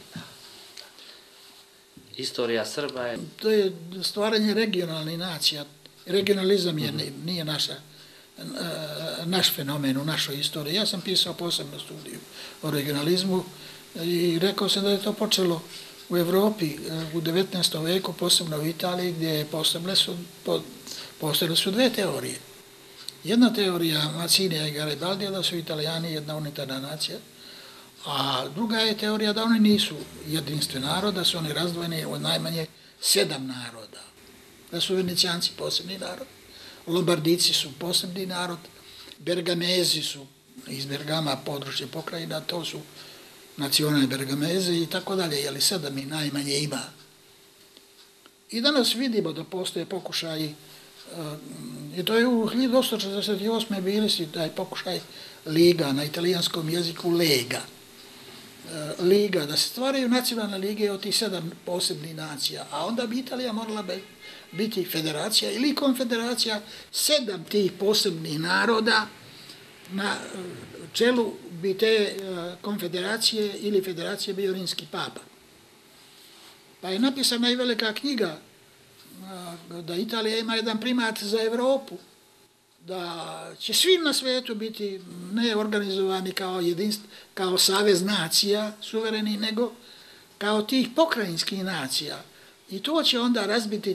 Istorija Srba je...
To je stvaranje regionalnih nacija. Regionalizam nije naš fenomen u našoj istoriji. Ja sam pisao posebnu studiju o regionalizmu i rekao sam da je to počelo u Evropi u 19. veku, posebno u Italiji, gdje postojale su 2 teorije. Jedna teorija Macinija i Garibaldija da su Italijani jedna unitarna nacija, a druga je teorija da oni nisu jedinstven narod, da su oni razdvojeni od najmanje 7 naroda. Da su Venecijanci posebni narod, Lombardici su posebni narod, Bergamezi su iz Bergama područje pokrajina, to su nacionalne Bergameze i tako dalje, jeli 7 i najmanje ima. I danas vidimo da postoje pokušaji, i to je u 1848. bili si taj pokušaj liga, na italijanskom jeziku lega. Liga, da se stvaraju nacionalne lige od tih 7 posebnih nacija, a onda bi Italija morala biti federacija ili konfederacija 7 tih posebnih naroda na čelu bi te konfederacije ili federacije bio rimski papa. Pa je napisana i velika knjiga da Italija ima jedan primat za Evropu, da će svi na svijetu biti ne organizovani kao savez nacija suvereni, nego kao tih pokrajinskih nacija. I to će onda razbiti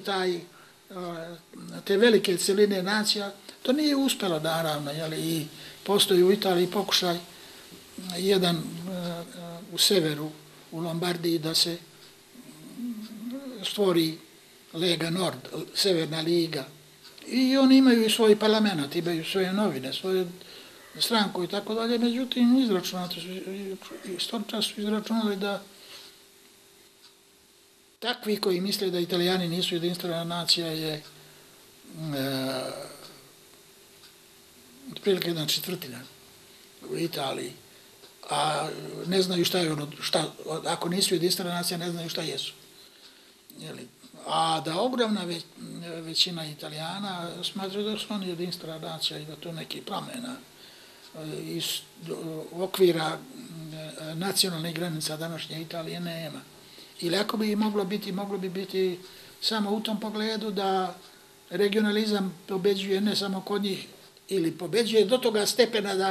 te velike celine nacija. To nije uspjelo, naravno, i postoji u Italiji pokušaj jedan u severu, u Lombardiji, da se stvori Lega Nord, Severna liga. I oni imaju i svoj parlament, imaju svoje novine, svoju stranku i tako dalje. Međutim, istoričari su izračunali da takvi koji misle da Italijani nisu jedinstvena nacija je otprilike 1/4 u Italiji, a ne znaju šta je ono, ako nisu jedinstvena nacija, ne znaju šta jesu. A da ogromna većina Italijana smatraju da su oni jedinstvena nacija i da to neki promjena iz okvira nacionalnih granica današnje Italije nema. Ili ako bi moglo bi biti samo u tom pogledu da regionalizam pobeđuje ne samo kod njih, ili pobeđuje do toga stepena da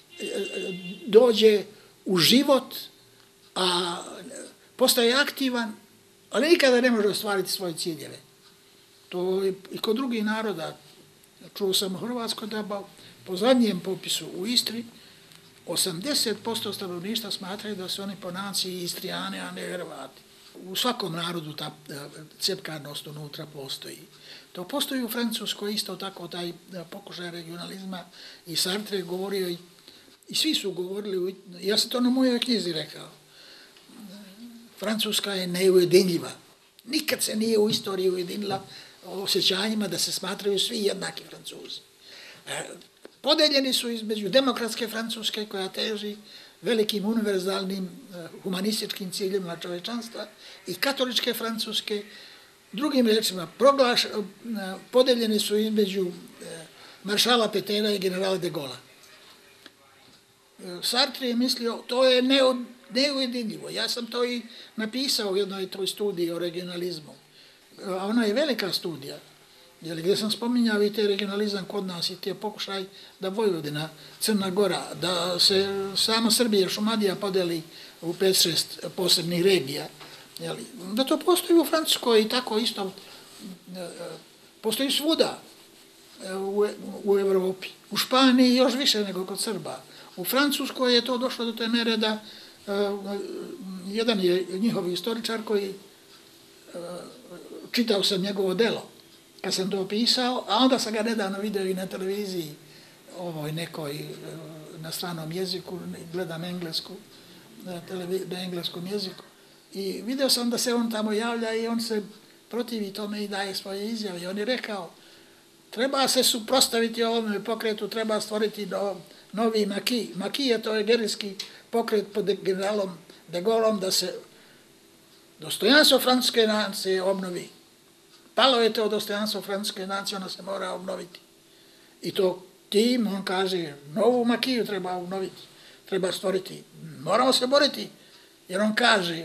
dođe u život, a postaje aktivan, ali nikada ne može ostvariti svoje ciljeve. To je i kod drugih naroda. Čuo sam u Hrvatskoj da po zadnjem popisu u Istri 80% stanovništva smatraju da su oni po naciji Istrijani, a ne Hrvati. U svakom narodu ta cepkarnost unutra postoji. To postoji u Francuskoj isto tako, taj pokušaj regionalizma, i Sartre je govorio i svi su govorili, ja sam to na mojoj knjizi rekao, Francuska je neujedinljiva. Nikad se nije u istoriji ujedinila osjećanjima da se smatraju svi jednaki Francuzi. Podeljeni su između demokratske Francuske, koja teži velikim univerzalnim humanističkim ciljima čovečanstva, i katoličke Francuske, drugim rečima, podeljeni su između maršala Petena i generala de Gaulle. Sartre je mislio, to je neujedinjivo. Ja sam to i napisao u jednoj toj studiji o regionalizmu. A ona je velika studija, gdje sam spominjao i te regionalizam kod nas i te pokušaj da Vojvodina, Crna Gora, da se sama Srbija, Šumadija podeli u 5-6 posebnih regija. Da to postoji u Francuskoj i tako isto postoji svuda u Evropi. U Španiji još više nego kod Srba. U Francuskoj je to došlo do te mere da jedan je njihov istoričar koji čitao sam njegovo delo kad sam to pisao, a onda sam ga nedavno vidio i na televiziji ovoj nekoj na stranom jeziku, gledam englesku, na engleskom jeziku, i vidio sam da se on tamo javlja i on se protivi tome i daje svoje izjave. I on je rekao, treba se suprotstaviti ovome pokretu, treba stvoriti novi Maki. Maki je to gerilski pokret pod generalom de Gaulleom, da se dostojanstvo francuske nacije obnovi. Palo je to dostojanstvo francuske nacije, ona se mora obnoviti. I to tim, on kaže, novu Makiju treba obnoviti, treba stvoriti. Moramo se boriti, jer on kaže,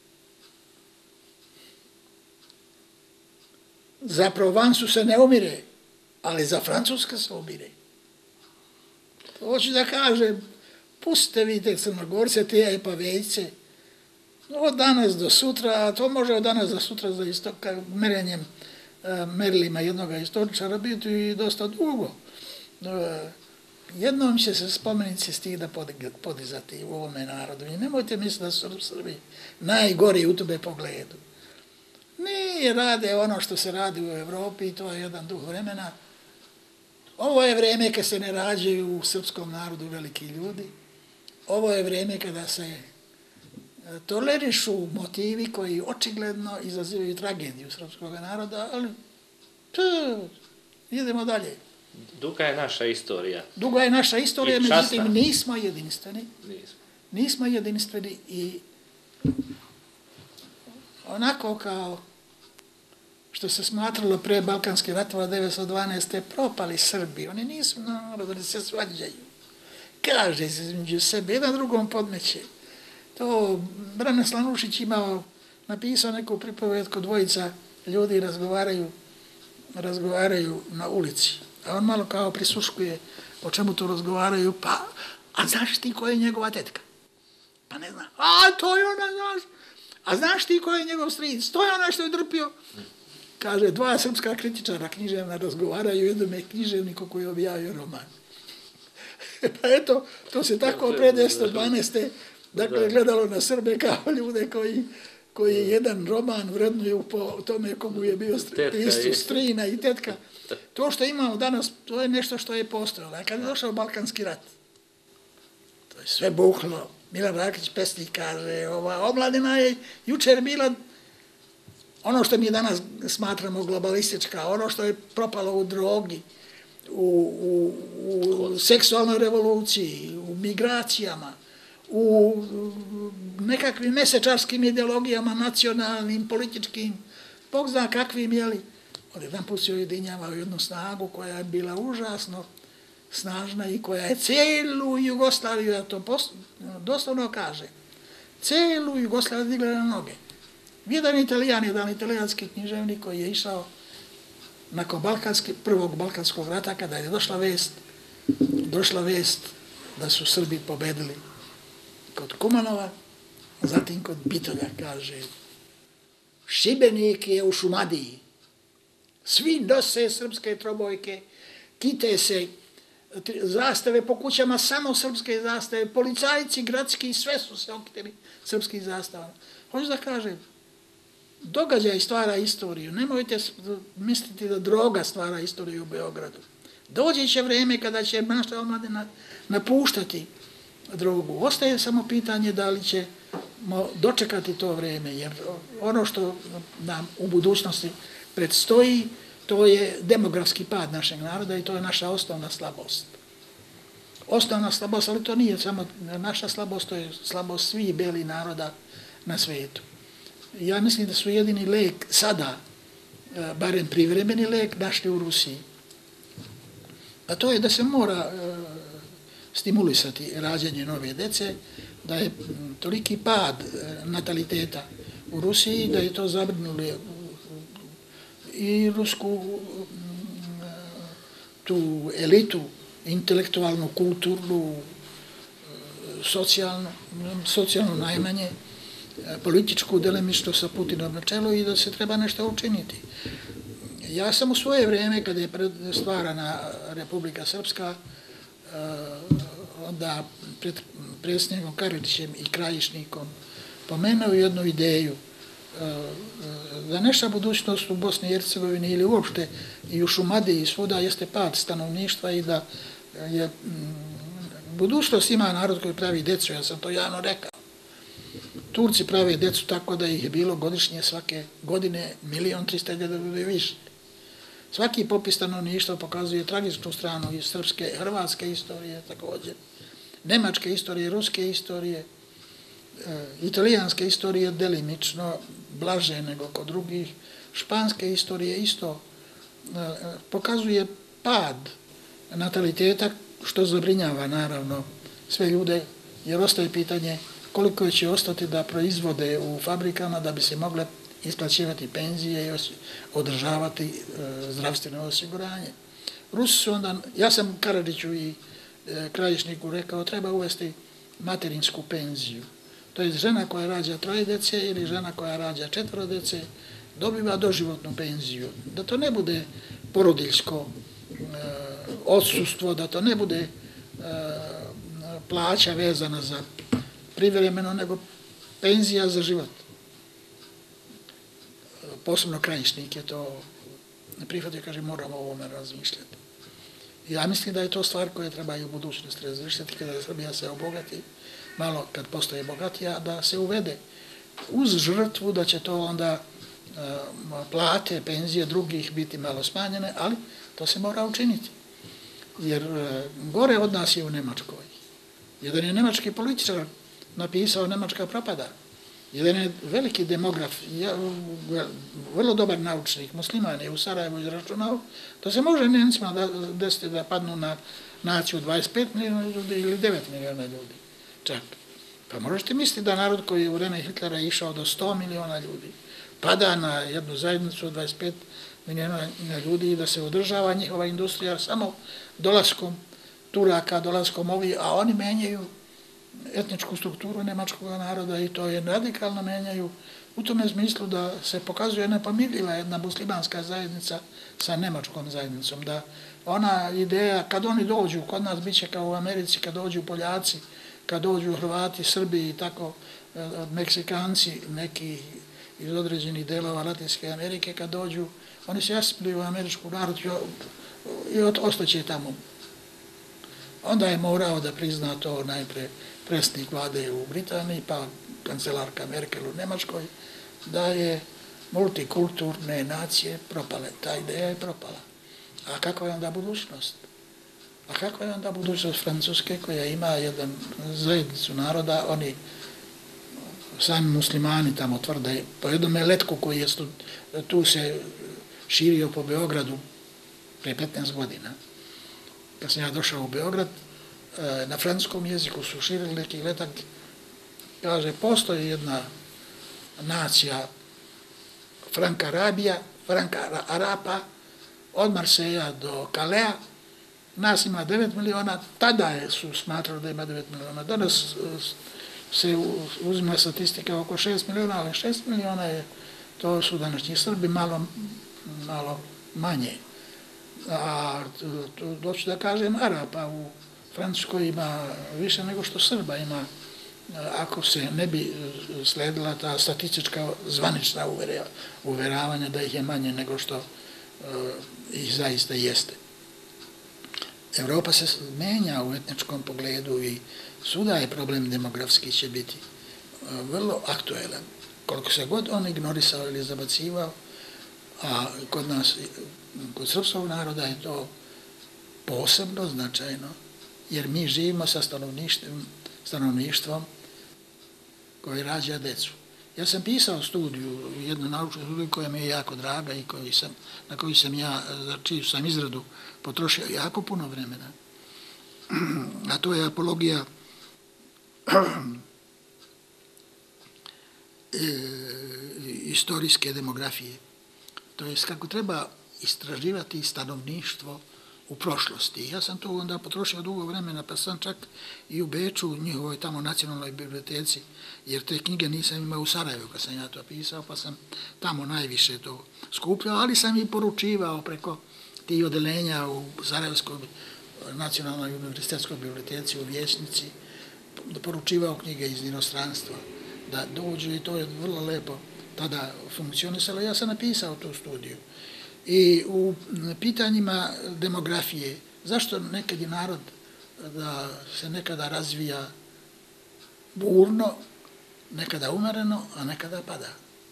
za Provansu se ne umire, ali za Francuska se umire. Hoću da kažem, pustite vi te Crnogorce, te Epavejce, od danas do sutra, a to može od danas do sutra za merenjem merilima jednoga istoričara biti i dosta dugo. Jednom će se spomenici stida podizati u ovome narodu. I nemojte misliti da su Srbi najgori u tome pogledu. Nije rade ono što se radi u Evropi i to je jedan duh vremena. Ovo je vreme kad se ne rađaju u srpskom narodu veliki ljudi. Ovo je vreme kada se tolerišu motivi koji očigledno izazivaju tragediju srpskog naroda, ali idemo dalje.
Duga je naša istorija.
Duga je naša istorija, međutim nismo jedinstveni. Nismo jedinstveni i onako kao što se smatralo pre Balkanskih ratova 1912. propali Srbi. Oni nisu narod, oni se svađaju. kaže između sebe, jedan drugom podmeće. To Branislav Nušić napisao neku pripovetku, dvojica ljudi razgovaraju na ulici. A on malo kao prisluškuje o čemu to razgovaraju, a znaš ti ko je njegova tetka? Pa ne zna. A to je ona, znaš. A znaš ti ko je njegov stric? To je ona što je drpio. Kaže, dva srpska kritičara književna razgovaraju jednome književniku koji je objavio roman. Pa eto, to se tako pre 1912. Dakle, gledalo na Srbe kao ljude koji jedan roman vrednuju po tome komu je bio strina i tetka. To što imamo danas, to je nešto što je postojalo. A kad je došao Balkanski rat, to je sve buhlo. Milan Rakić, pesnik, kaže, ova omladina je jučer bila ono što mi danas smatramo globalistička, ono što je propalo u drogi, u seksualnoj revoluciji, u migracijama, u nekakvim mesečarskim ideologijama, nacionalnim, političkim, Bog zna kakvim, jeli, jedan put se ujedinjava u jednu snagu koja je bila užasno snažna i koja je celu Jugoslaviju, ja to doslovno kaže, celu Jugoslaviju digla na noge. Jedan italijanski književnik koji je išao nakon prvog Balkanskog rata, kada je došla vest da su Srbi pobedili kod Kumanova, zatim kod Bitolja, kaže, Šibenik je u Šumadiji, svi nose srpske trobojke, kite se zastave po kućama, samo srpske zastave, policajci gradski, sve su se okitili srpskih zastavama. Hoću da kažem, događaj stvara istoriju. Nemojte misliti da droga stvara istoriju u Beogradu. Dođe će vreme kada će naša omladina napuštati drogu. Ostaje samo pitanje da li ćemo dočekati to vreme, jer ono što nam u budućnosti predstoji, to je demografski pad našeg naroda i to je naša osnovna slabost. Osnovna slabost, ali to nije samo naša slabost, to je slabost svih belih naroda na svijetu. Ja mislim da su jedini lek sada, barem privremeni lek, našli u Rusiji. A to je da se mora stimulisati rađanje nove dece, da je toliki pad nataliteta u Rusiji, da je to zabrinulo i rusku tu elitu, intelektualnu, kulturnu, socijalnu najmanje, političku delimično sa Putinom na čelu i da se treba nešto učiniti. Ja sam u svoje vrijeme, kada je stvarana Republika Srpska, onda pred predsjednikom Karadžićem i Krajišnikom pomenuo jednu ideju da naša budućnost u Bosni i Hercegovini ili uopšte i u Šumadiji svuda jeste pad stanovništva i da je budućnost ima narod koji pravi decu, ja sam to javno rekao. Turci prave decu tako da ih je bilo godišnje svake godine 1.300.000 više. Svaki popis stanovništva pokazuje tragičnu stranu iz srpske, hrvatske istorije također, nemačke istorije, ruske istorije, italijanske istorije delimično blaže nego kod drugih, španske istorije isto pokazuje pad nataliteta, što zabrinjava naravno sve ljude, jer ostaje pitanje koliko će ostati da proizvode u fabrikama da bi se mogle isplaćivati penzije i održavati zdravstveno osiguranje. Rusi su onda, ja sam Karadžiću i Krajišniku rekao, treba uvesti materinsku penziju. To je žena koja rađa 3 dece ili žena koja rađa 4 dece, dobiva doživotnu penziju. Da to ne bude porodiljsko odsustvo, da to ne bude plaća vezana za privremeno, nego penzija za život. Posebno Krajišnik je to prihvatio, kaže, moramo o ovome razmišljati. Ja mislim da je to stvar koja treba i u budućnosti razmišljati, kada Srbija se obogati, malo kad postoje bogatija, da se uvede uz žrtvu, da će to onda plate, penzije drugih biti malo smanjene, ali to se mora učiniti. Jer gore od nas je u Nemačkoj. Jedan je nemački političar napisao Nemačka propada. Jedan je veliki demograf, vrlo dobar naučnik, musliman je u Sarajevu izračunao, to se može Nemcima desiti da padnu na naciju 25 milijuna ljudi ili 9 milijuna ljudi čak. Pa možete misliti da narod koji je u vreme Hitlera išao do 100 milijuna ljudi pada na jednu zajednicu od 25 milijuna ljudi i da se održava njihova industrija samo dolaskom Turaka, dolaskom ovih, a oni menjaju etničku strukturu nemačkog naroda i to je radikalno menjaju u tome smislu da se pokazuje nepomirljiva jedna muslimanska zajednica sa nemačkom zajednicom, da ona ideja, kad oni dođu, kod nas bit će kao u Americi, kad dođu Poljaci, kad dođu Hrvati, Srbi i tako, Meksikanci, neki iz određenih delova Latinske Amerike, kad dođu, oni se jasipljaju u američku narod i ostaće tamo. Onda je morao da prizna to najpre predsjednik vlade u Britaniji, pa kancelarka Merkel u Nemačkoj, da je multikulturne nacije propale. Ta ideja je propala. A kakva je onda budućnost? A kakva je onda budućnost Francuske koja ima jedan zajednicu naroda, oni sami muslimani tamo tvrde, po jednom letku koji je tu se širio po Beogradu pre 15 godina. Kad sam ja došao u Beograd, na francuskom jeziku su širili neki letak, kaže, postoji jedna nacija Franka Arapa, od Marseja do Kalea, nas ima 9 miliona, tada su smatrali da ima 9 miliona. Danas se uzima statistika oko 6 miliona, ali 6 miliona je, to su današnji Srbi, malo manje. A doću da kažem Arapa u Francuskoj ima više nego što Srba ima, ako se ne bi sledila ta statistička zvanična uveravanja da ih je manje nego što ih zaista jeste. Evropa se menja u etničkom pogledu i svuda je problem demografski će biti vrlo aktuelan. Koliko se god on ignorisao ili zabacivao, a kod nas, kod srpskog naroda je to posebno značajno, jer mi živimo sa stanovništvom koje rađa decu. Ja sam pisao studiju, jednu naučnu studiju koja mi je jako draga i na koju sam ja, za čiju sam izradu potrošio jako puno vremena. A to je apologija istorijske demografije. To je kako treba istraživati stanovništvo u prošlosti. Ja sam to onda potrošio dugo vremena, pa sam čak i u Beču, u njihovoj tamo nacionalnoj biblioteci, jer te knjige nisam imao u Sarajevu kad sam ja to pisao, pa sam tamo najviše to skupljao, ali sam i poručivao preko tih odelenja u Sarajevskoj nacionalnoj univerzitetskoj biblioteci u Vijećnici, poručivao knjige iz inostranstva, da dođu i to je vrlo lepo tada funkcionisalo. Ja sam napisao tu studiju. I u pitanjima demografije, zašto nekad je narod da se nekada razvija burno, nekada umereno, a nekada pada?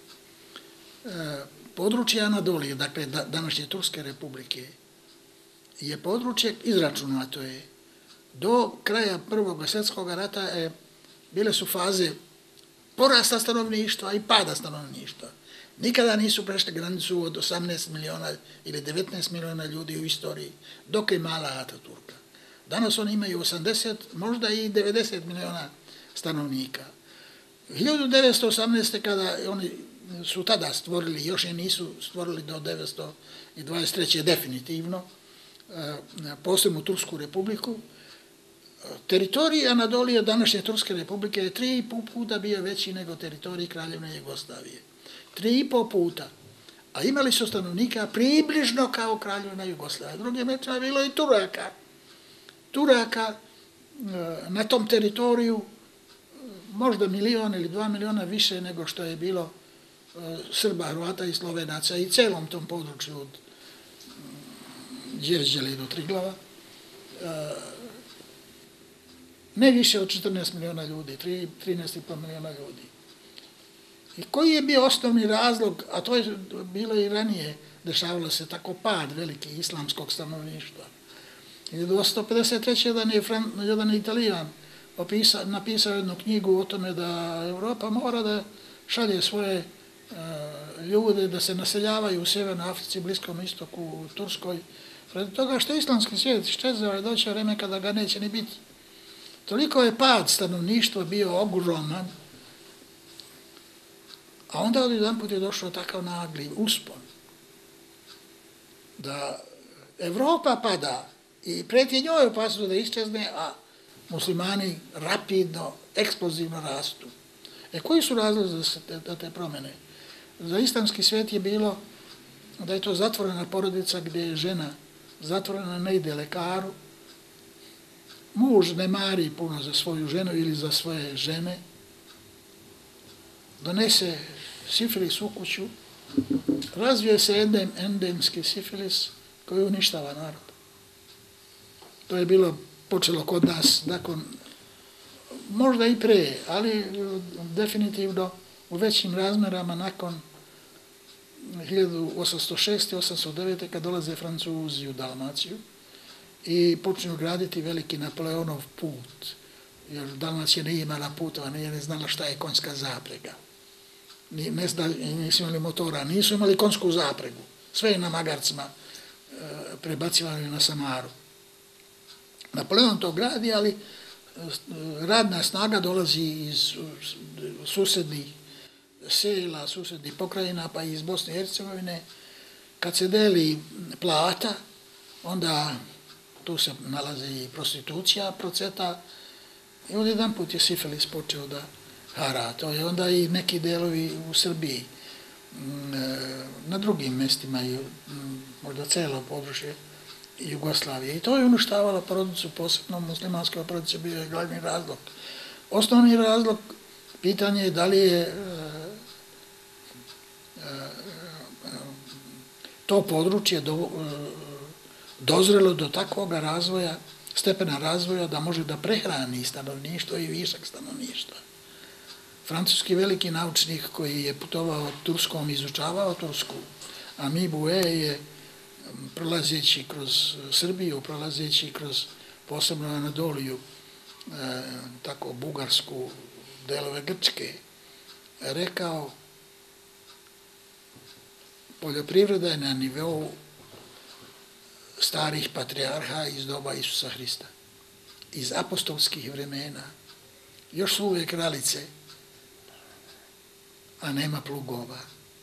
Područje Anadolije, dakle današnje Turske republike, je područje, izračunato je, do kraja Prvog svjetskog rata bile su faze porasta stanovništva i pada stanovništva. Nikada nisu prešli granicu od 18 miliona ili 19 miliona ljudi u istoriji, dok je mala Ataturka. Danas oni imaju 80, možda i 90 miliona stanovnika. 1918. kada oni su tada stvorili, još je nisu stvorili do 1923. definitivno, posebnu Tursku republiku, teritorij Anadolije današnje Turske republike je 3,5 puta bio veći nego teritorij Kraljevine Jugoslavije. 3,5 puta. A imali su stanovnika približno kao Kraljevina Jugoslavija. Drugim rečima bilo i Turaka. Turaka na tom teritoriju možda 1 ili 2 miliona više nego što je bilo Srba, Hrvata i Slovenaca i celom tom području od Đerđele do Triglava. Ne više od 14 miliona ljudi, 13,5 miliona ljudi. I koji je bio osnovni razlog, a to je bilo i ranije, dešavalo se tako pad veliki islamskog stanovništva. 1953. jedan Italijan napisao jednu knjigu o tome da Evropa mora da šalje svoje ljude da se naseljavaju u Sjevernoj Africi, Bliskom istoku, u Turskoj, Radi toga što islamski svijet iščezao je doći vreme kada ga neće ni biti. Toliko je pad stanovništva bio ogroman, a onda odjedanput je došao takav nagli uspon da Evropa pada i preti njoj opasnost da iščezne, a muslimani rapidno, eksplozivno rastu. Koji su razlozi za te promjene? Za islamski svijet je bilo da je to zatvorena porodica gdje je žena zatvorena, ne ide lekaru, muž ne mari puno za svoju ženu ili za svoje žene, donese sifilis u kuću, razvije se endemski sifilis koji uništava narod. To je bilo počelo kod nas nakon, možda i pre, ali definitivno u većim razmerama nakon 1806. 1809. kad dolaze Francuzi u Dalmaciju i počnu graditi veliki Napoleonov put, jer Dalmacija nije imala putova, nije ne znala šta je konjska zaprega. Nisu imali motora, nisu imali konjsku zapregu. Sve je na magarcima prebacivali na Samaru. Napoleon to gradi, ali radna snaga dolazi iz susednih sela, susednih pokrajina, pa i iz Bosne i Hercegovine. Kad se deli plata, onda tu se nalazi i prostitucija, proceta, i odjedanput je sifilis počeo da hara. To je onda i neki delovi u Srbiji, na drugim mestima, i možda celo područje Jugoslavije. I to je uništavalo porodicu, posebno muslimanske porodice, bio je glavni razlog. Osnovni razlog, pitanje je da li je to područje dozrelo do takvog razvoja, stepena razvoja da može da prehrani stanovništvo i višak stanovništva. Francuski veliki naučnik koji je putovao Turskom, izučavao Tursku, Ami Boué je prolazeći kroz Srbiju, prolazeći kroz posebno Anadoliju, tako Bugarsku, delove Grčke, rekao poljoprivreda je na nivou starih patrijarha iz doba Isusa Hrista, iz apostolskih vremena. Još su uvijek ralice, a nema plugova.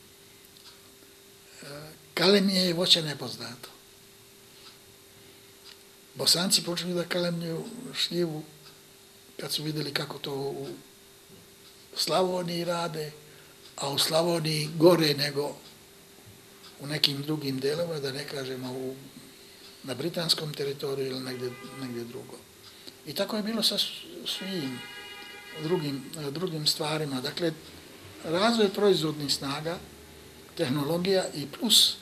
Kalemije je voće nepoznato. Bosanci počeli da kalemljuju šljivu kad su vidjeli kako to u Slavoniji rade, a u Slavoniji gore nego u nekim drugim delovima, da ne kažemo na britanskom teritoriju ili negdje drugo. I tako je bilo sa svim drugim stvarima. Dakle, razvoj proizvodnih snaga, tehnologija i plus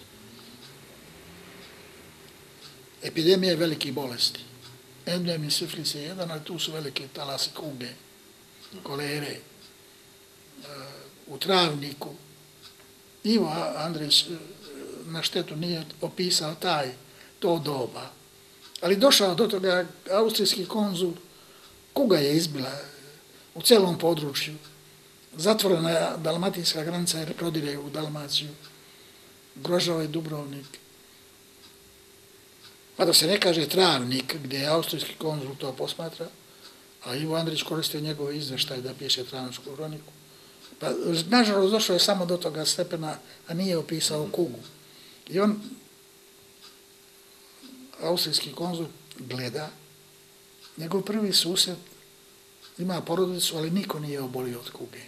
epidemije velikih bolesti. Endemni sifilis je jedan, ali tu su velike talasi kuge, kolere. U Travniku Ivo Andrić na štetu nije opisao to doba, ali došao do toga austrijski konzul, kuga je izbila u celom području, zatvorena dalmatinska granica jer prodire u Dalmaciju, ugrožava je Dubrovnik. Pa da se ne kaže Travnik, gdje je austrijski konzul to posmatra, a Ivo Andrić koristio njegove izveštaje da piše Travničku kroniku. Pa, nažalost, došao je samo do toga stepena, a nije opisao kugu. I on, austrijski konzul, gleda, njegov prvi susjed ima porodicu, ali niko nije obolio od kuge.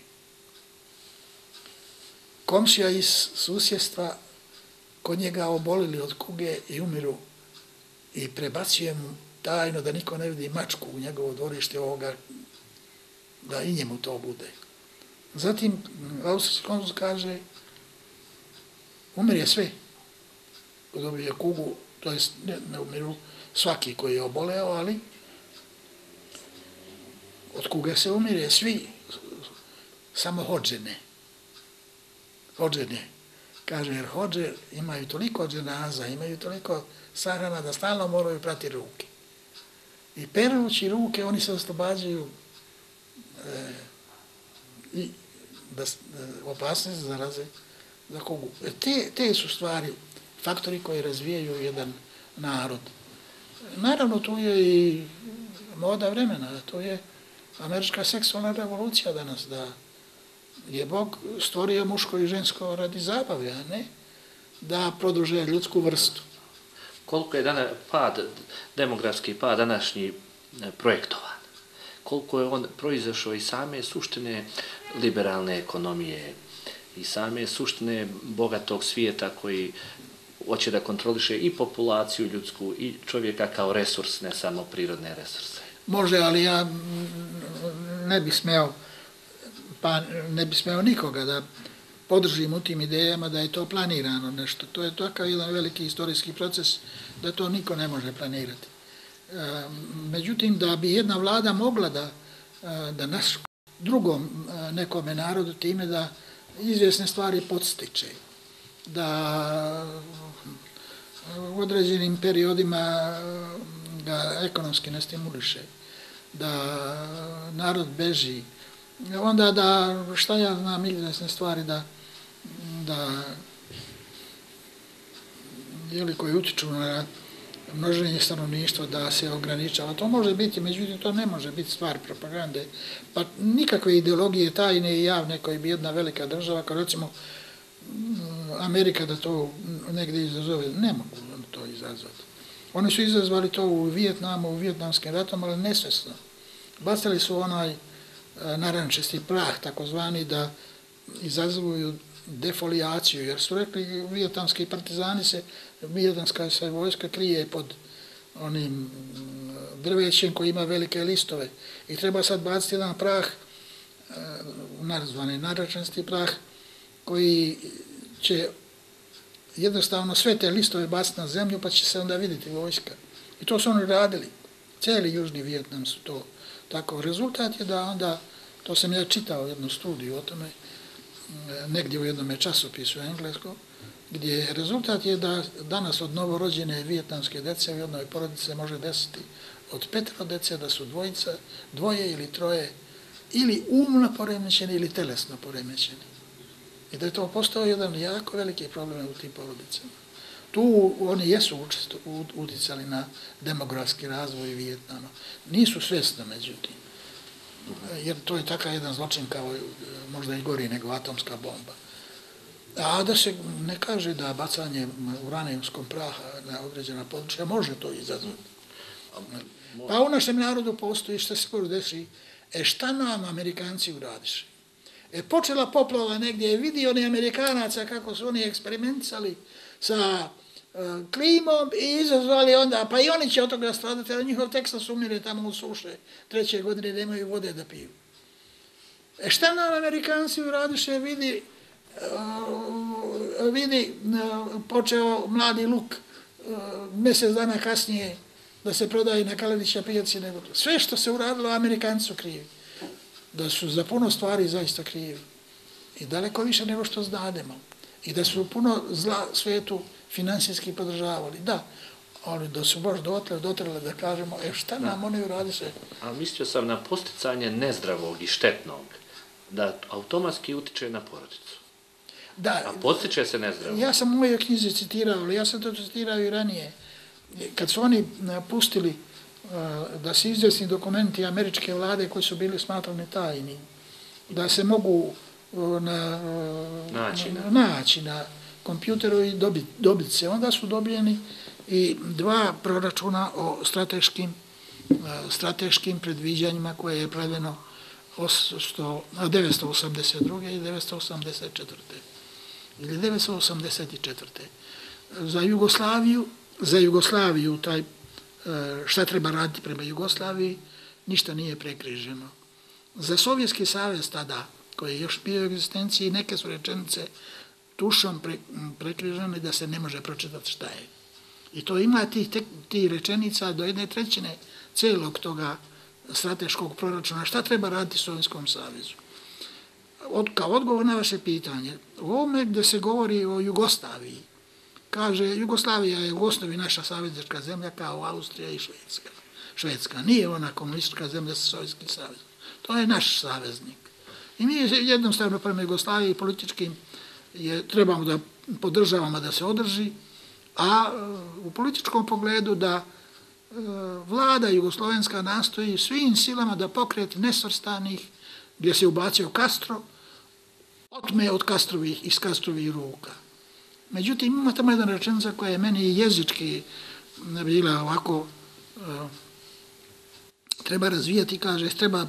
Komšija iz susjedstva kod njega obolili od kuge i umiru i prebacuje mu tajno da niko ne vidi mačku u njegovo dvorište ovoga, da i njemu to bude. Zatim, austrijski konzul kaže, umire sve ko dobije kugu, to je ne umiru svaki koji je oboleo, ali od kuge se umire svi, samo hodžene. Hodžene. Kaže, jer hodže imaju toliko dženaza, imaju toliko sahrana da stalno moraju prati ruke. I perući ruke, oni se oslobađaju i opasne zaraze za kugu. Te su stvari, faktori koji razvijaju jedan narod. Naravno, tu je i moda vremena, tu je američka seksualna revolucija danas, da je Bog stvorio muško i žensko radi zabave, a ne da produže ljudsku vrstu.
Koliko je demografski pad današnji projektovan? Koliko je on proizašao iz same suštine liberalne ekonomije i same suštine bogatog svijeta koji hoće da kontroliše i populaciju ljudsku i čovjeka kao resurs, ne samo prirodne resurse.
Može, ali ja ne bi smeo nikoga da podržim u tim idejama da je to planirano nešto. To je takav jedan veliki istorijski proces da to niko ne može planirati. Međutim, da bi jedna vlada mogla da naš drugom nekome narodu time da izvjesne stvari podstiče, da u određenim periodima ga ekonomski ne stimuliše, da narod beži, onda da, šta ja znam, izvjesne stvari koji utiču na množenje stanovništva da se ograničava. To može biti, međutim, to ne može biti stvar propagande. Pa nikakve ideologije tajne i javne koje bi jedna velika država, kao recimo Amerika da to negdje izazove, ne mogu to izazvati. Oni su izazvali to u Vijetnamu, u vijetnamskim ratom, ali nesvjesno. Bacali su onaj narančasti prah, takozvani, da izazovuju defolijaciju, jer su rekli vijetnamski partizani vijetnamska se vojska krije pod onim drvećem koji ima velike listove i treba sad baciti jedan prah, nazvani narančasti prah, koji će jednostavno sve te listove baciti na zemlju pa će se onda vidjeti vojska. I to su oni radili. Cijeli Južni Vijetnam su to tako. Rezultat je da onda, to sam ja čitao jednu studiju o tome, negdje u jednom časopisu engleskom, gdje rezultat je da danas od novorođene vijetnamske dece u jednoj porodici može desiti od 5 dece da su dvoje ili troje ili umno poremećeni ili telesno poremećeni. I da je to postao jedan jako veliki problem u tim porodicama. Tu oni jesu uticali na demografski razvoj Vijetnama. Nisu svjesno, međutim. Jer to je takav jedan zločin kao možda i gori nego atomska bomba. A da se ne kaže da bacanje uranijumskog praha na određena područja može to izazvati. Pa u našem narodu postoji, što se skoro desi, šta nam Amerikanci uradiše? Počela poplava negdje, vidi oni Amerikanaca kako su oni eksperimentisali sa klimom i izazvali onda, pa i oni će od toga stradati, ali njihov Teksas umire tamo u suše, 3. godine nemaju vode da piju. Šta nam Amerikanci uradiše, vidi počeo mladi luk mjesec dana kasnije da se prodaje na Kalenića pijaci. Sve što se uradilo, Amerikanci su krivi. Da su za puno stvari zaista krivi. I daleko više nego što znademo. I da su puno zla svijetu finansijski podržavali. Da, ali da su baš dotrele da kažemo, šta nam oni uradiše?
A mislio sam na posticanje nezdravog i štetnog, da automatski utiče na porodicu.
Da.
A postiče se nezdravo.
Ja sam u mojoj knjizi citirao, ali ja sam to citirao i ranije. Kad su oni pustili da se izvjesni dokumenti američke vlade koji su bili smatrani tajni, da se mogu naći na kompjuteru i dobiti se. Onda su dobljeni i 2 proračuna o strateškim predviđanjima koje je pravljeno 982. i 984. ili 984. Za Jugoslaviju taj šta treba raditi prema Jugoslaviji, ništa nije prekriženo. Za Sovjetski savez tada, koji je još bio u egzistenciji, neke su rečenice tušom prekrižene da se ne može pročitati šta je. I to ima ti rečenica do 1/3 celog toga strateškog proračuna. Šta treba raditi Sovjetskom savezu? Kao odgovor na vaše pitanje, u ovome gdje se govori o Jugoslaviji, kaže, Jugoslavija je u osnovi naša saveznička zemlja kao Austrija i Švedska. Nije ona komunistička zemlja sa Sovjetskim savezom. To je naš saveznik. I mi jednostavno prema Jugoslaviji političkim trebamo da podržavamo da se održi, a u političkom pogledu da vlada jugoslovenska nastoji svim silama da pokret nesvrstanih, gdje se ubacio Castro, otme iz Castrovih ruka. Međutim, ima tamo jedna rečenica koja je meni jezički bila ovako, treba razvijati, kaže, treba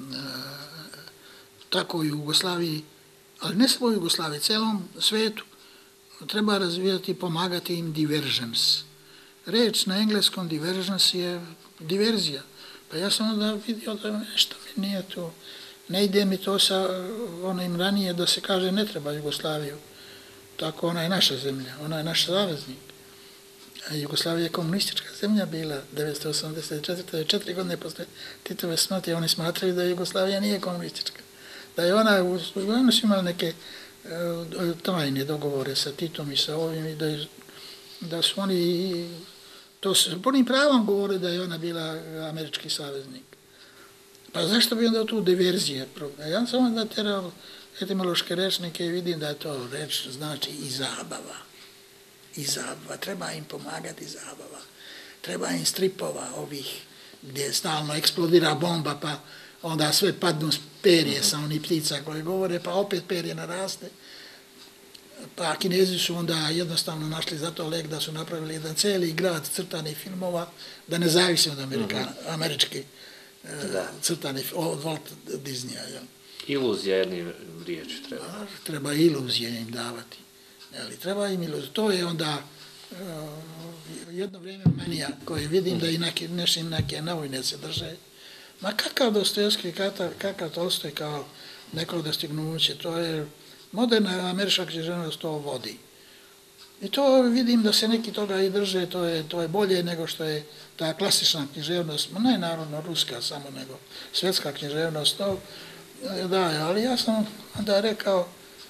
tako u Jugoslaviji, ali ne samo u Jugoslaviji, celom svetu, treba razvijati i pomagati im divergence. Reč na engleskom divergence je diverzija. Pa ja sam onda vidio da nešto mi nije to, ne ide mi to sa onim ranije da se kaže ne treba Jugoslaviju. Tako ona je naša zemlja, ona je naš saveznik. A Jugoslavija je komunistička zemlja bila 1984. 4 godine posle Titove smrti, oni smatraju da Jugoslavija nije komunistička. Da je oni su imali neke tajne dogovore sa Titom i sa ovim i da su oni to s punim pravom govore da je ona bila američki saveznik. Pa zašto bi onda tu diverzije? Ja sam onda terao etimološke rečnike i vidim da je to reč znači i zabava. I zabava. Treba im pomagati zabava. Treba im stripova ovih gdje stalno eksplodira bomba pa onda sve padnu perje sa onih ptica koje govore pa opet perje naraste. Pa Kinezi su onda jednostavno našli za to lek da su napravili jedan cijeli grad crtanih filmova da ne zavisi od američkih crtanih, od Walt Disneya. Jel?
Iluzija jednim riječi treba.
Treba iluzije im davati. Treba im iluzije. To je onda jedno vrijeme manija koje vidim da i neke novine se drže. Ma kakav Dostojevski, kakav Tolstoj kao neko dostignuće, to je moderna američka književnost to vodi. I to vidim da se neki toga i drže, to je bolje nego što je ta klasična književnost, ne narodno ruska samo, nego svjetska književnost, to daje. Ali ja sam onda rekao,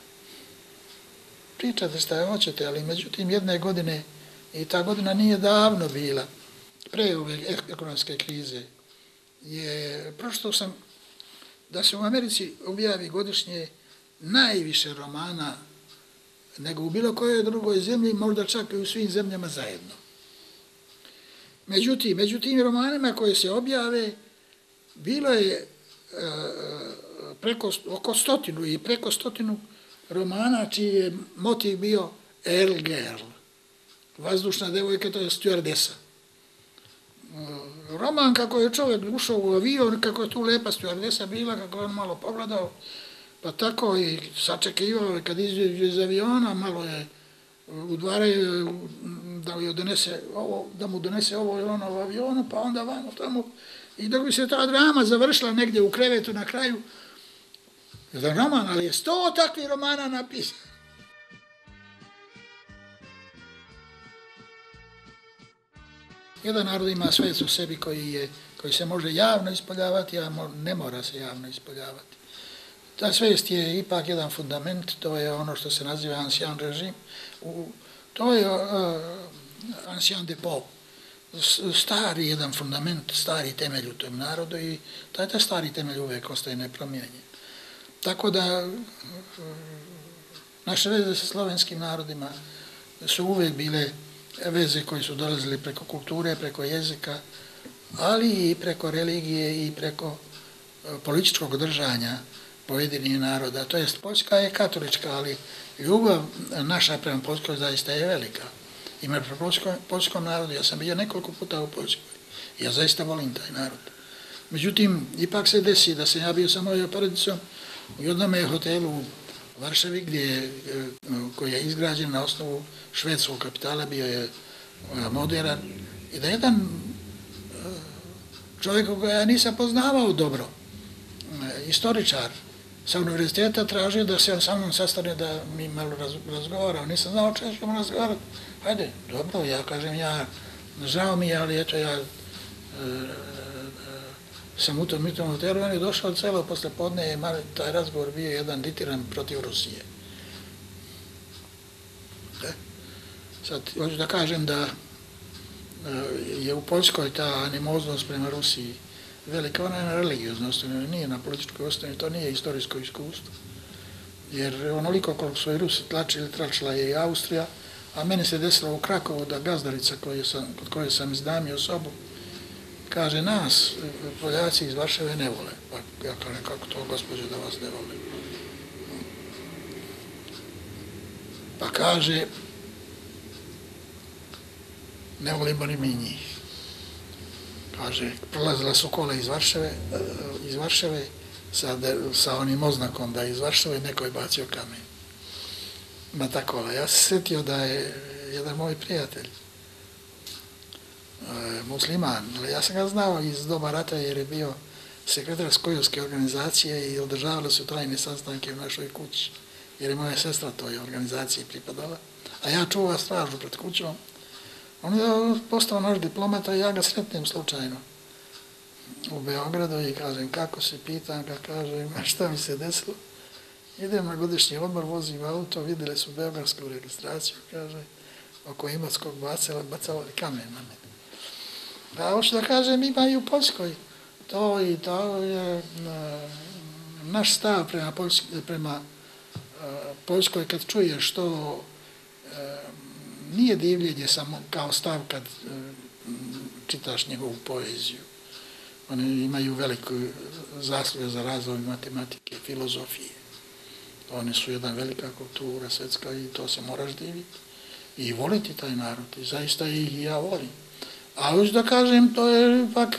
pričate šta hoćete, ali međutim jedne godine, i ta godina nije davno bila, pre ove ekonomske krize, je pročitao sam da se u Americi objavi godišnje najviše romana nego u bilo kojoj drugoj zemlji, možda čak i u svim zemljama zajedno. Među tim romanima koje se objave, bilo je oko 100 i preko 100 romana čiji je motiv bio Air Girl, vazdušna devojka, to je stjuardesa. Roman kako je čovjek ušao u avion, kako je tu lepa stjuardesa bila, kako je on malo pogledao, pa tako i sačekivao kad izađe iz aviona, malo je udvaraju da mu donese ovo ili ono u avionu, pa onda vamo tamo. I dok bi se ta drama završila negdje u krevetu na kraju, jedan roman, ali je 100 takvih romana napisan. Jedan narod ima svijest u sebi koji se može javno ispoljavati, a ne mora se javno ispoljavati. Ta svijest je ipak jedan fundament, to je ono što se naziva ancien režim, to je ancien depot, stari jedan fundament, stari temelj u tom narodu i taj stari temelj uvijek ostaje nepromijenjen. Tako da naše veze sa slovenskim narodima su uvijek bile veze koje su dolazili preko kulture, preko jezika, ali i preko religije i preko političkog držanja pojedinih naroda. To jest, Poljska je katolička, ali ljubav naša prema Poljskoj zaista je velika. Ima prema poljskom narodu, ja sam bio nekoliko puta u Poljskoj. Ja zaista volim taj narod. Međutim, ipak se desi da sam ja bio sa mojom porodicom u jednom hotelu u Varšavi, koji je izgrađen na osnovu švedskog kapitala, bio je modern, i da jedan čovjek koga ja nisam poznavao dobro, istoričar sa univerziteta, tražio da se on sa mnom sastane da mi malo razgovarao. Nisam znao čemu ćemo razgovarati. Hajde, dobro, ja kažem, žao mi je, ali eto ja sam u tom hotelu, on je došao celo posle podne, je taj razgovor bio jedan ditiran protiv Rusije. Sad, hoću da kažem da je u Poljskoj ta animoznost prema Rusiji velika, ona je na religiozno osnovi, nije na političkoj osnovi, to nije istorijsko iskustvo. Jer onoliko koliko su i Rusi tlačili, tračila je i Austrija, A meni se desilo u Krakovu da gazdarica kod koje sam iznajmio sobu, kaže, nas Poljaci iz Varšave ne vole. Pa ja kažem, kako to, gospođo, da vas ne vole? Pa kaže, ne volimo ni mi njih. Kaže, prolazila su kola iz Varšave sa onim oznakom da je iz Varšave, neko je bacio kamen na ta kola. Ja se sjetio da je jedan moj prijatelj, musliman, ja sam ga znao iz doba rata jer je bio sekretar Skojevske organizacije i održavali su trajne sastanke u našoj kući, jer je moja sestra toj organizaciji pripadala, a ja čuvao stražu pred kućom. On je postao naš diplomata i ja ga sretnem slučajno u Beogradu i kažem, kako se pitam, ga kažem, šta mi se desilo. Idem na godišnji odmor, vozim auto, vidjeli su beogradsku registraciju, kaže, oko Imotskog bacali kamen na mene. A hoću da kažem, ima i u Poljskoj. To je naš stav prema Poljskoj, kad čuješ to, nije divljenje samo kao stav kad čitaš njegovu poeziju. Oni imaju veliku zaslugu za razvoj matematike, filozofije. Oni su jedna velika kultura svetska i to se moraš diviti. I voliti taj narod. I zaista ih ja volim. A još da kažem, to je ipak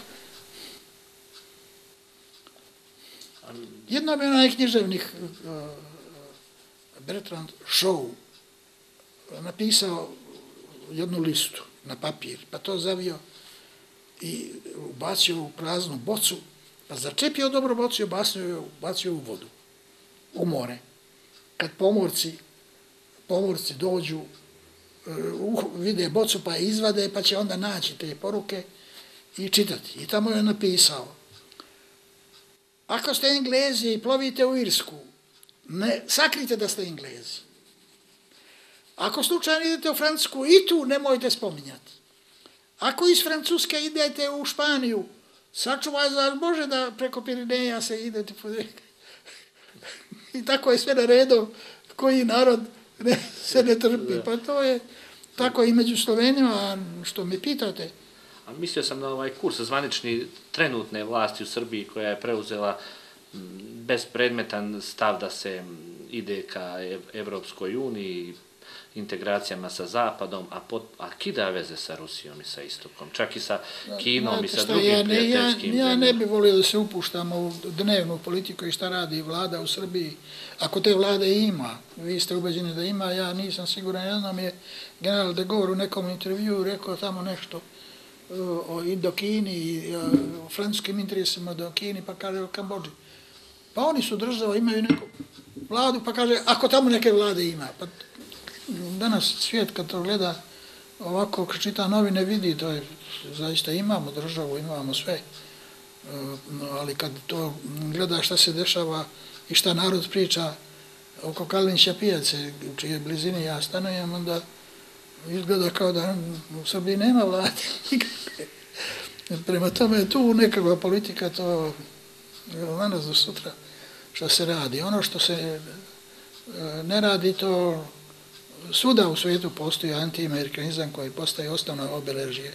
jedna bi onaj književnik Bertrand Shaw napisao jednu listu na papir, pa to zavio i ubacio u praznu bocu, pa začepio dobro bocu i ubacio u vodu, u more. Kad pomorci dođu, vide bocu pa je izvade, pa će onda naći te poruke i čitati. I tamo je napisao, ako ste Englezi i plovite u Irsku, ne sakrite da ste Englezi. Ako slučajno idete u Francusku, i tu nemojte spominjati. Ako iz Francuske idete u Španiju, sačuvaj za Bože da preko Pirineja se idete. I tako je sve na redu, koji narod se ne trpi. Pa to je tako i među Slovenima, što me pitate.
A mislio sam na ovaj kurs zvanični trenutne vlasti u Srbiji koja je preuzela bespredmetan stav da se ide ka Evropskoj uniji, integracijama sa Zapadom, a kida veze sa Rusijom i sa Istokom, čak i sa Kinom i sa drugim prijateljskim zemljama.
Ja ne bih volio da se upuštamo u dnevnu politiku i šta radi vlada u Srbiji. Ako te vlade ima, vi ste ubeđeni da ima, ja nisam siguran. Jednom je general de Gaulle u nekom intervjuu rekao tamo nešto o Indokini i o francuskim interesima do Kini, pa kaže o Kambodži. Pa oni su država, imaju neku vladu, pa kaže, ako tamo neke vlade ima. Pa danas svijet kad to gleda ovako, kad čita novine, vidi, to je, zaista imamo državu, imamo sve. Ali kad to gleda šta se dešava i šta narod priča oko Kalinića pijace, u čije blizini ja stanujem, onda izgleda kao da u Srbiji nema vlade. Prema tome, tu nekakva politika, to danas do sutra što se radi. Ono što se ne radi, to svuda u svijetu postoji antiamerikanizam koji postaje osnovno obeležje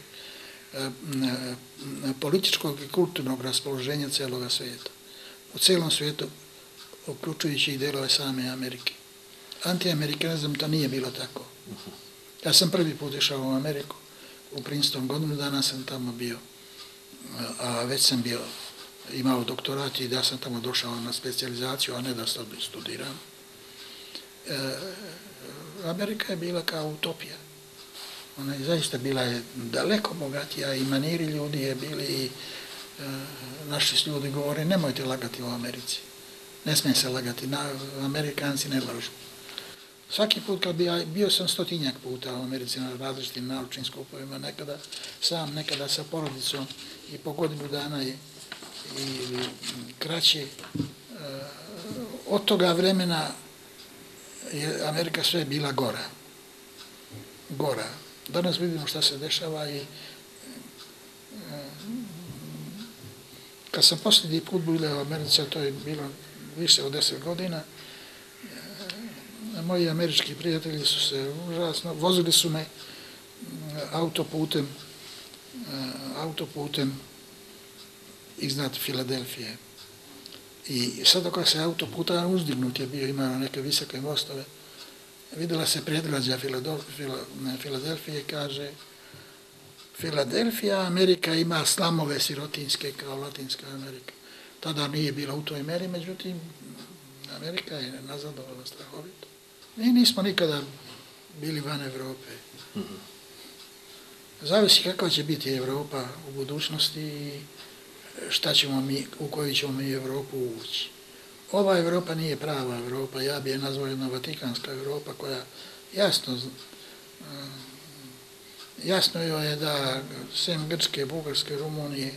političkog i kulturnog raspoloženja cijeloga svijeta. U cijelom svijetu, uključujući i delove same Amerike. Antiamerikanizam to nije bilo tako. Ja sam prvi put išao u Ameriku, u Princeton, godinu dana sam tamo bio, a već sam bio imao doktorat i da sam tamo došao na specijalizaciju, a ne da studiram. Amerika je bila kao utopija. Ona je zaista bila daleko bogatija i maniri ljudi je bili i naši ljudi govore, nemojte lagati o Americi. Ne smije se lagati, Amerikanci ne lažu. Svaki put kad bio sam 100-tinjak puta u Americi na različitim naučnim skupovima, nekada sam, nekada sa porodicom i po godinu dana i kraće. Od toga vremena je Amerika sve bila gora. Danas vidimo šta se dešava i kad sam posljednji put bila u Americi, to je bilo više od 10 godina, moji američki prijatelji su se užasno, vozili su me autoputem iznad Filadelfije. I sad dok se autoputa uzdignut je bio, imao neke visoke mostove, vidjela se predgrađa Filadelfije i kaže: Filadelfija, Amerika ima slamove sirotinske kao Latinska Amerika. Tada nije bila u toj meri, međutim, Amerika je nazadovala strahovito. Mi nismo nikada bili van Evrope. Zavisi kakva će biti Evropa u budućnosti i šta ćemo mi, u koju ćemo mi Evropu ući. Ova Evropa nije prava Evropa, ja bi je nazvao jedna Vatikanska Evropa koja jasno joj je da sem Grčke, Bugarske, Rumunije,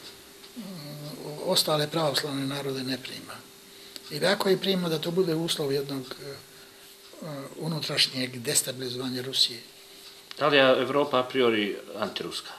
ostale pravoslavne narode ne prima. Ili ako je prima, da to bude uslov jednog unutrašnjeg destabilizovanja Rusije.
Da li je Evropa a priori antiruska?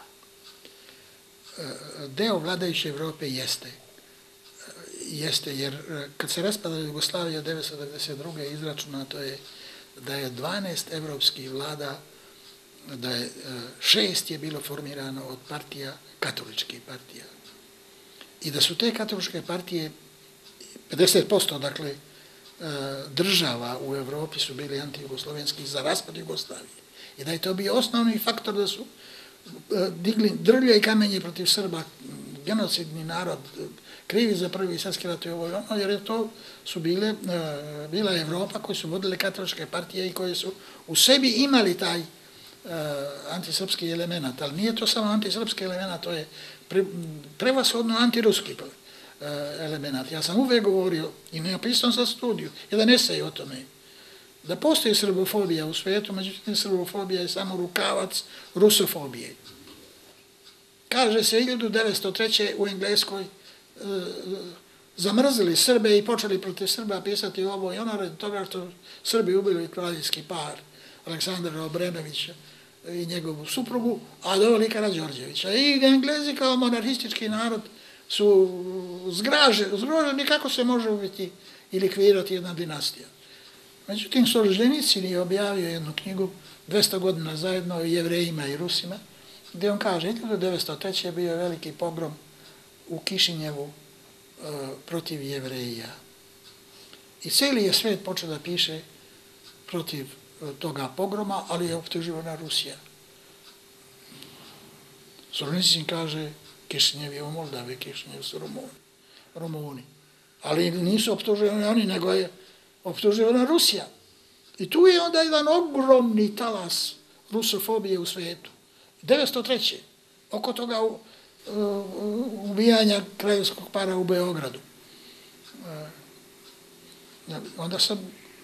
Deo vladajuće Evrope jeste. Jeste, jer kad se raspada Jugoslavija 1992. izračunato je da je 12 evropskih vlada, da je 6 je bilo formirano od partija, katoličkih partija. I da su te katoličke partije, 50%, dakle, država u Evropi su bili antijugoslovenski za raspad Jugoslavije. I da je to bio osnovni faktor da su digli drvlje i kamenje protiv Srba, genocidni narod, krivi za prvi svjetski rat i ovo i ono, jer je to su bila Evropa koji su vodile katoličke partije i koji su u sebi imali taj antisrpski element, ali nije to samo antisrpski element, to je prevashodno antiruski element. Ja sam uvek govorio, i napisao sam studiju, jedan esej o tome, da postoji srbofobija u svijetu, međutim srbofobija je samo rukavac rusofobije. Kaže se 1903. u Engleskoj zamrzili Srbe i počeli protiv Srba pisati ovo i ono radi toga što Srbi ubili kraljevski par Aleksandra Obrenovića i njegovu suprugu, a doveli Karađorđevića. I Englezi kao monarhistički narod su zgroženi kako se može ubiti i likvirati jedna dinastija. Međutim, Solženicin je objavio jednu knjigu 200 godina zajedno o Jevrejima i Rusima, gdje on kaže, 1903. je bio veliki pogrom u Kišinjevu protiv Jevreja. I cijeli je svijet počeo da piše protiv toga pogroma, ali je optuživana Rusija. Solženicin kaže, Kišinjev je u Moldavi, Kišinjev su Rumuni. Ali nisu optuživani oni, nego je optuživana Rusija. I tu je onda jedan ogromni talas rusofobije u svijetu. 1903. oko toga ubijanja kraljevskog para u Beogradu. Onda sam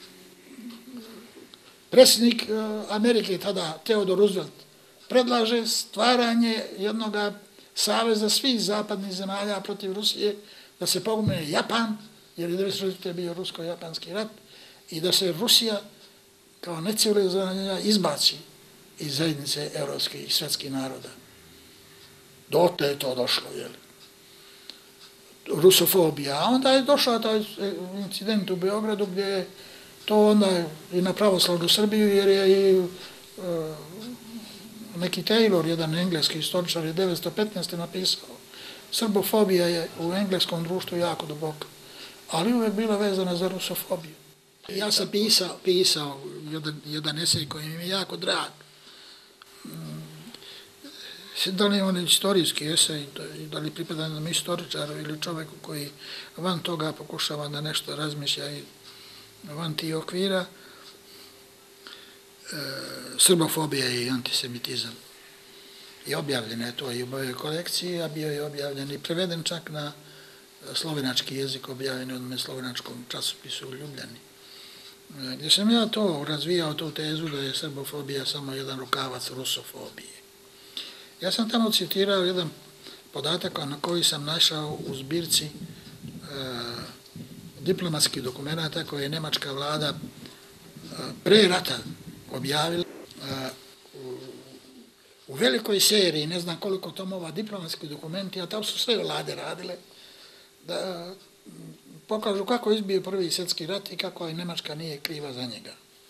predsjednik Amerike tada, Theodore Roosevelt, predlaže stvaranje jednog saveza svih zapadnih zemalja protiv Rusije, da se pomogne Japan, jer je 1904. bio rusko-japanski rat, i da se Rusija kao necivilizovana izbaci iz zajednice evropskih i svjetskih naroda. Dotle je to došlo, jel? Rusofobija. A onda je došao taj incident u Beogradu gdje je to onda i na pravoslavnu Srbiju, jer je i neki Taylor, jedan engleski istoričar, je 1915. napisao: srbofobija je u engleskom društvu jako duboka, ali uvijek bila vezana za rusofobiju. Ja sam pisao jedan esej koji mi je jako drag. Da li je on istorijski esej, da li pripada jednom istoričaru ili čovjeku koji van toga pokušava da nešto razmišlja i van tih okvira, srbofobija i antisemitizam. I objavljeno je to i u mojoj kolekciji, a bio je objavljen i preveden čak na slovenački jezik, objavljen u jednom slovenačkom časopisu u Ljubljani. Gdje sam ja to razvijao, tu tezu da je srbofobija samo jedan rukavac rusofobije. Ja sam tamo citirao jedan podatak na koji sam našao u zbirci diplomatskih dokumenta koje je nemačka vlada pre rata objavila u velikoj seriji, ne znam koliko tomova diplomatskih dokumenti, a tamo su sve vlade radile, da pokažu kako izbio prvi svjetski rat i kako Nemačka nije kriva za njega.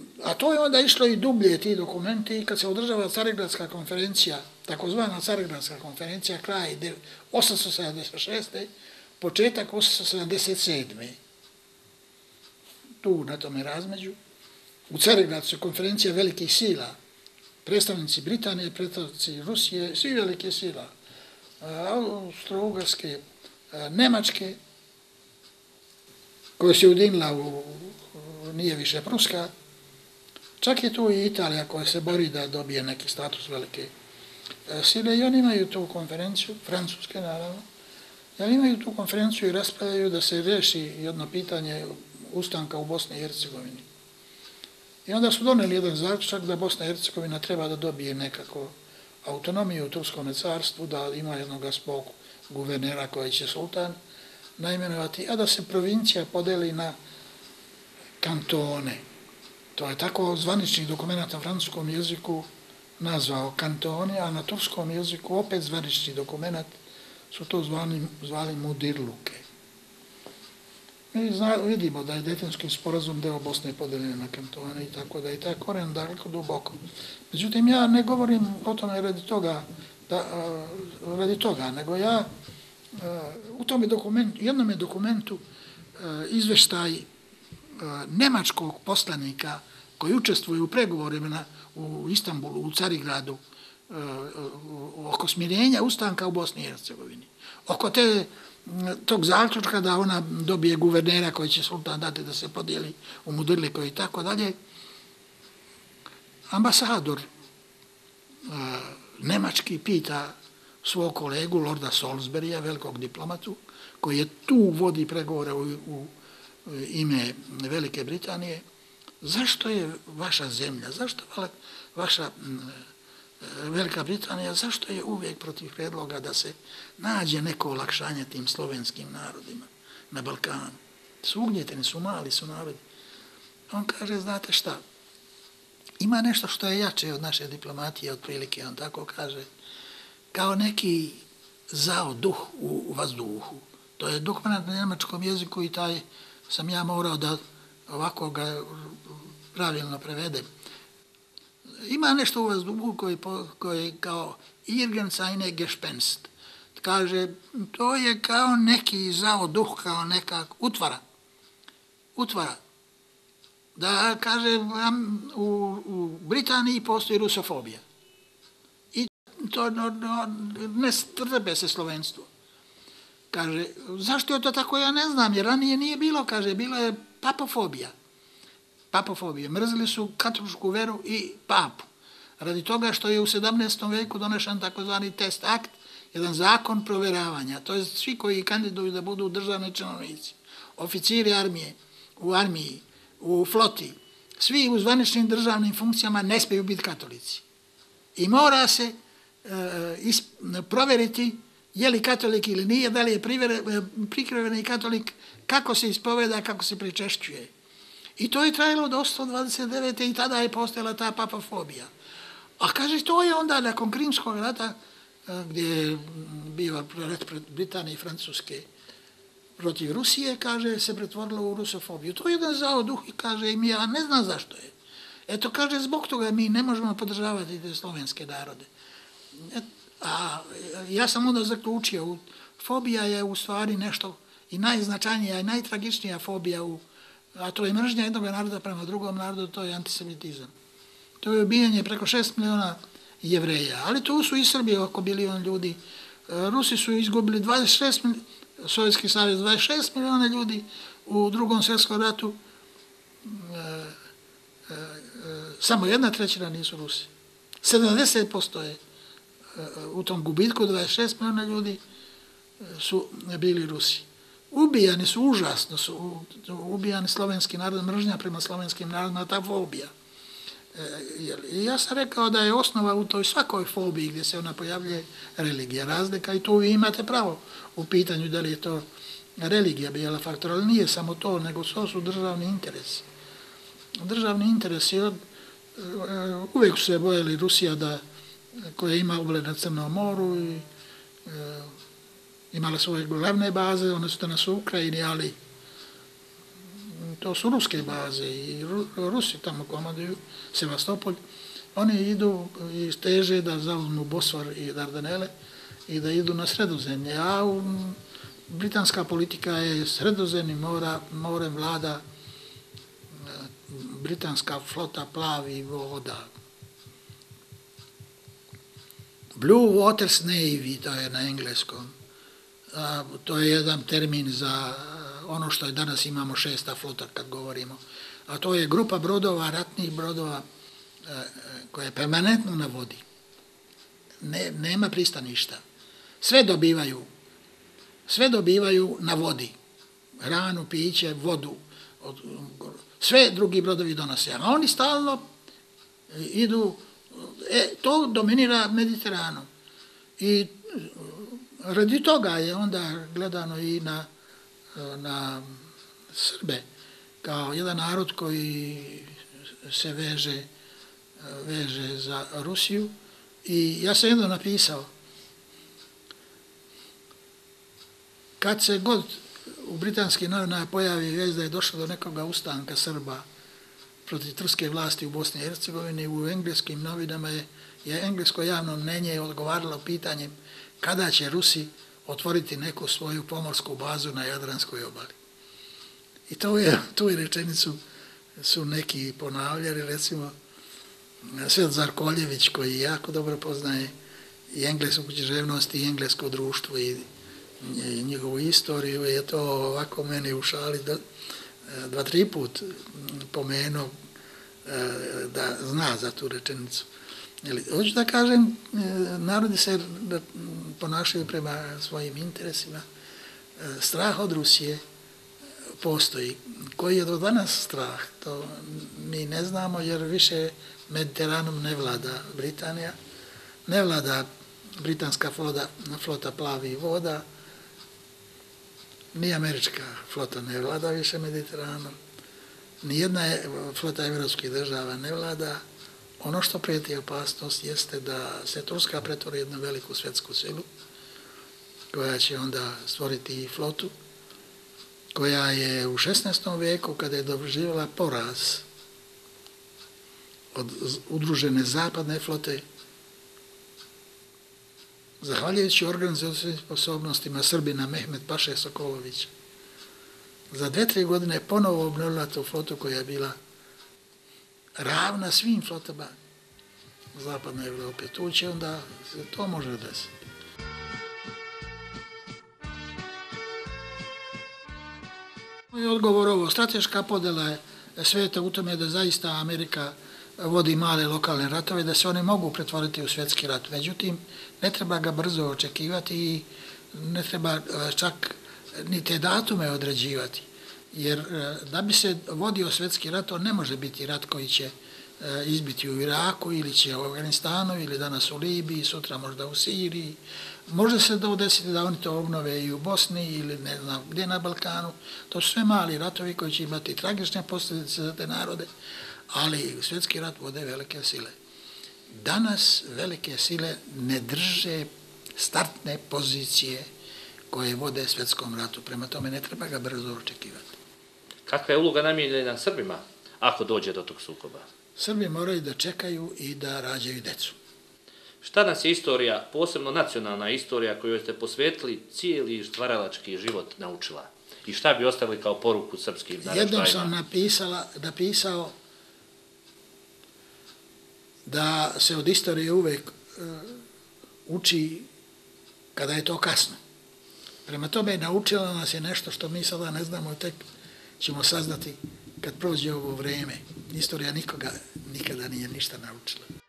A to je onda išlo i dublje ti dokumenti i kad se održava Carigradska konferencija, takozvana Carigradska konferencija, kraj 876. početak 877. Tu na tome razmeđu, u Carigradskoj konferencija velikih sila, predstavnici Britanije, predstavnici Rusije, svi velike sila, Austro-Ugarske, Nemačke, koja se ujedinila nije više Pruska, čak je tu i Italija koja se bori da dobije neki status velike sile i oni imaju tu konferenciju, francuske naravno, ali imaju tu konferenciju i raspravljaju da se reši jedno pitanje ustanka u Bosni i Hercegovini. I onda su doneli jedan zaključak da Bosna i Hercegovina treba da dobije nekako autonomiju u Turskom carstvu, da ima jednog svog guvernera koji će sultan naimenovati, a da se provincija podeli na kantone. To je tako zvanični dokument na francuskom jeziku nazvao kantoni, a na turskom jeziku opet zvanični dokument su to zvali mudirluke. Mi vidimo da je Dejtonski sporazum deo Bosne podeljen na kantone i tako da je taj koren daleko duboko. Međutim, ja ne govorim o tome radi toga, nego ja u tome jednom dokumentu izveštaj nemačkog poslanika koji učestvuje u pregovorima u Istanbulu, u Carigradu, oko smirenja ustanka u Bosni i Hercegovini. Oko tog zaključka da ona dobije guvernera koji će sultan dati da se podijeli u Mudirliko i tako dalje. Ambasador nemački pita svog kolegu, lorda Salisburya, velikog diplomatu, koji je tu vodi pregovore u ime Velike Britanije, zašto je vaša zemlja, zašto vaša Velika Britanija, zašto je uvijek protiv predloga da se nađe neko olakšanje tim slovenskim narodima na Balkanu? Su ugnjeteni, su mali, su narodi. On kaže, znate šta, ima nešto što je jače od naše diplomatije, otprilike, on tako kaže, kao neki zao duh u vazduhu. To je dokument na njemačkom jeziku i taj sam ja morao da ovako ga pravilno prevedem. Ima nešto u vazduhu koji kao Irgendeine Gespenst. Kaže, to je kao neki zao duh, kao neka utvara. Utvara. Da, kaže, u Britaniji postoji rusofobija. I to ne strpe se slovenstvo. Kaže, zašto je to tako, ja ne znam, jer ranije nije bilo, kaže, bilo je papofobija. Papofobije. Mrzili su katoličku veru i papu. Radi toga što je u 17. veku donešen takozvani test akt, jedan zakon proveravanja. To je svi koji kandiduju da budu državni činovnici, oficiri armije, u armiji, u floti, svi u zvaničnim državnim funkcijama ne smiju biti katolici. I mora se proveriti je li katolik ili nije, da li je prikriveni katolik, kako se ispoveda, kako se pričešćuje. I to je trajalo do 129. i tada je postojala ta papofobija. A kaže, to je onda nakon Krimskog rata, gdje je bio rat pred Britanije i Francuske protiv Rusije, kaže, se pretvorilo u rusofobiju. To je jedan zao duh i kaže, ja ne znam zašto je. Eto, kaže, zbog toga mi ne možemo podržavati te slovenske narode. A ja sam onda zaključio, fobija je u stvari nešto i najznačajnija i najtragičnija fobija, a to je mržnja jednog naroda prema drugom narodu, to je antisemitizam. To je ubijanje preko 6 miliona Jevreja, ali tu su i Srbije oko bilion ljudi. Rusi su izgubili 26 miliona, Sovjetski savez 26 miliona ljudi u Drugom svjetskom ratu, samo 1/3 nisu Rusi. 70% je u tom gubitku, 26 miliona ljudi su bili Rusi. Ubijani su, užasno su ubijani slovenski narod, mržnja prema slovenskim narodima, ta fobija. I ja sam rekao da je osnova u toj svakoj fobiji gdje se ona pojavljuje religija, razlika, i tu vi imate pravo u pitanju da li je to religija bila faktor, ali nije samo to, nego to su državni interesi. Državni interesi, uvijek su se bojali Rusija koja ima ugled na Crnom moru i imala svoje glavne baze, one su danas u Ukrajini, ali to su ruske baze i Rusi tamo komanduju Sevastopolj, oni idu i teže da zauzmu Bosfor i Dardanele i da idu na Sredozemlje, a britanska politika je Sredozemnim morem vlada britanska flota plavi voda. Blue Waters Navy, to je na engleskom. To je jedan termin za ono što je danas imamo 6. flota kad govorimo. A to je grupa brodova, ratnih brodova koja je permanentno na vodi. Nema pristaništa. Sve dobivaju na vodi. Hranu, piće, vodu. Sve drugi brodovi donose. A oni stalno idu, to dominira Mediteranom. I radi toga je onda gledano i na Srbe kao jedan narod koji se veže za Rusiju. I ja sam jedno napisao, kad se god u britanskim novinama pojavi vijest da je došlo do nekoga ustanka Srba protiv turske vlasti u Bosni i Hercegovini, u engleskim novinama je englesko javno mnenje odgovaralo pitanjem kada će Rusi otvoriti neku svoju pomorsku bazu na Jadranskoj obali. I tu rečenicu su neki ponavljali, recimo Svet Zarkoljević, koji jako dobro poznaje i englesku književnost i englesko društvo i njegovu istoriju, je to ovako meni u šali 2-3 put pomenuo da zna za tu rečenicu. Hoću da kažem, narodi se ponašaju prema svojim interesima. Strah od Rusije postoji. Koji je do danas strah? To mi ne znamo, jer više Mediteranom ne vlada Britanija, ne vlada britanska flota plavih voda, ni američka flota ne vlada više Mediteranom, nijedna flota evropskih država ne vlada. Ono što prijeti opasnost jeste da se Turska pretvori jednu veliku svjetsku silu, koja će onda stvoriti i flotu, koja je u 16. vijeku, kada je doživjela poraz od udružene zapadne flote, zahvaljujući organizacijskim sposobnostima Srbina Mehmet Paše Sokolovića, za 2-3 godine ponovo obnovila tu flotu koja je bila ravna svim flotama zapadne Evrope. Tu će onda se to može desiti. Moj odgovor ovo, strateška podjela je svijeta u tome da zaista Amerika vodi male lokalne ratove, da se one mogu pretvoriti u svjetski rat. Međutim, ne treba ga brzo očekivati i ne treba čak ni te datume određivati. Jer da bi se vodio svjetski rat, on ne može biti rat koji će izbiti u Iraku ili će u Afganistanu ili danas u Libiji, sutra možda u Siriji. Može se desiti da oni to obnove i u Bosni ili ne znam gdje na Balkanu. To su sve mali ratovi koji će imati tragične posljedice za te narode, ali svjetski rat vode velike sile. Danas velike sile ne drže startne pozicije koje vode svjetskom ratu. Prema tome ne treba ga brzo očekivati.
Kakva je uloga namijenjena Srbima ako dođe do tog sukoba?
Srbi moraju da čekaju i da rađaju decu.
Šta nas je istorija, posebno nacionalna istorija kojoj ste posvetili cijeli stvaralački život naučila? I šta bi ostavili kao poruku srpskim naraštajima?
Jednom sam napisao da se od istorije uvek uči kada je to kasno. Prema tome naučila nas je nešto što mi sada ne znamo, tek ćemo saznati kad prođe ovo vreme. Istorija nikoga nikada nije ništa naučila.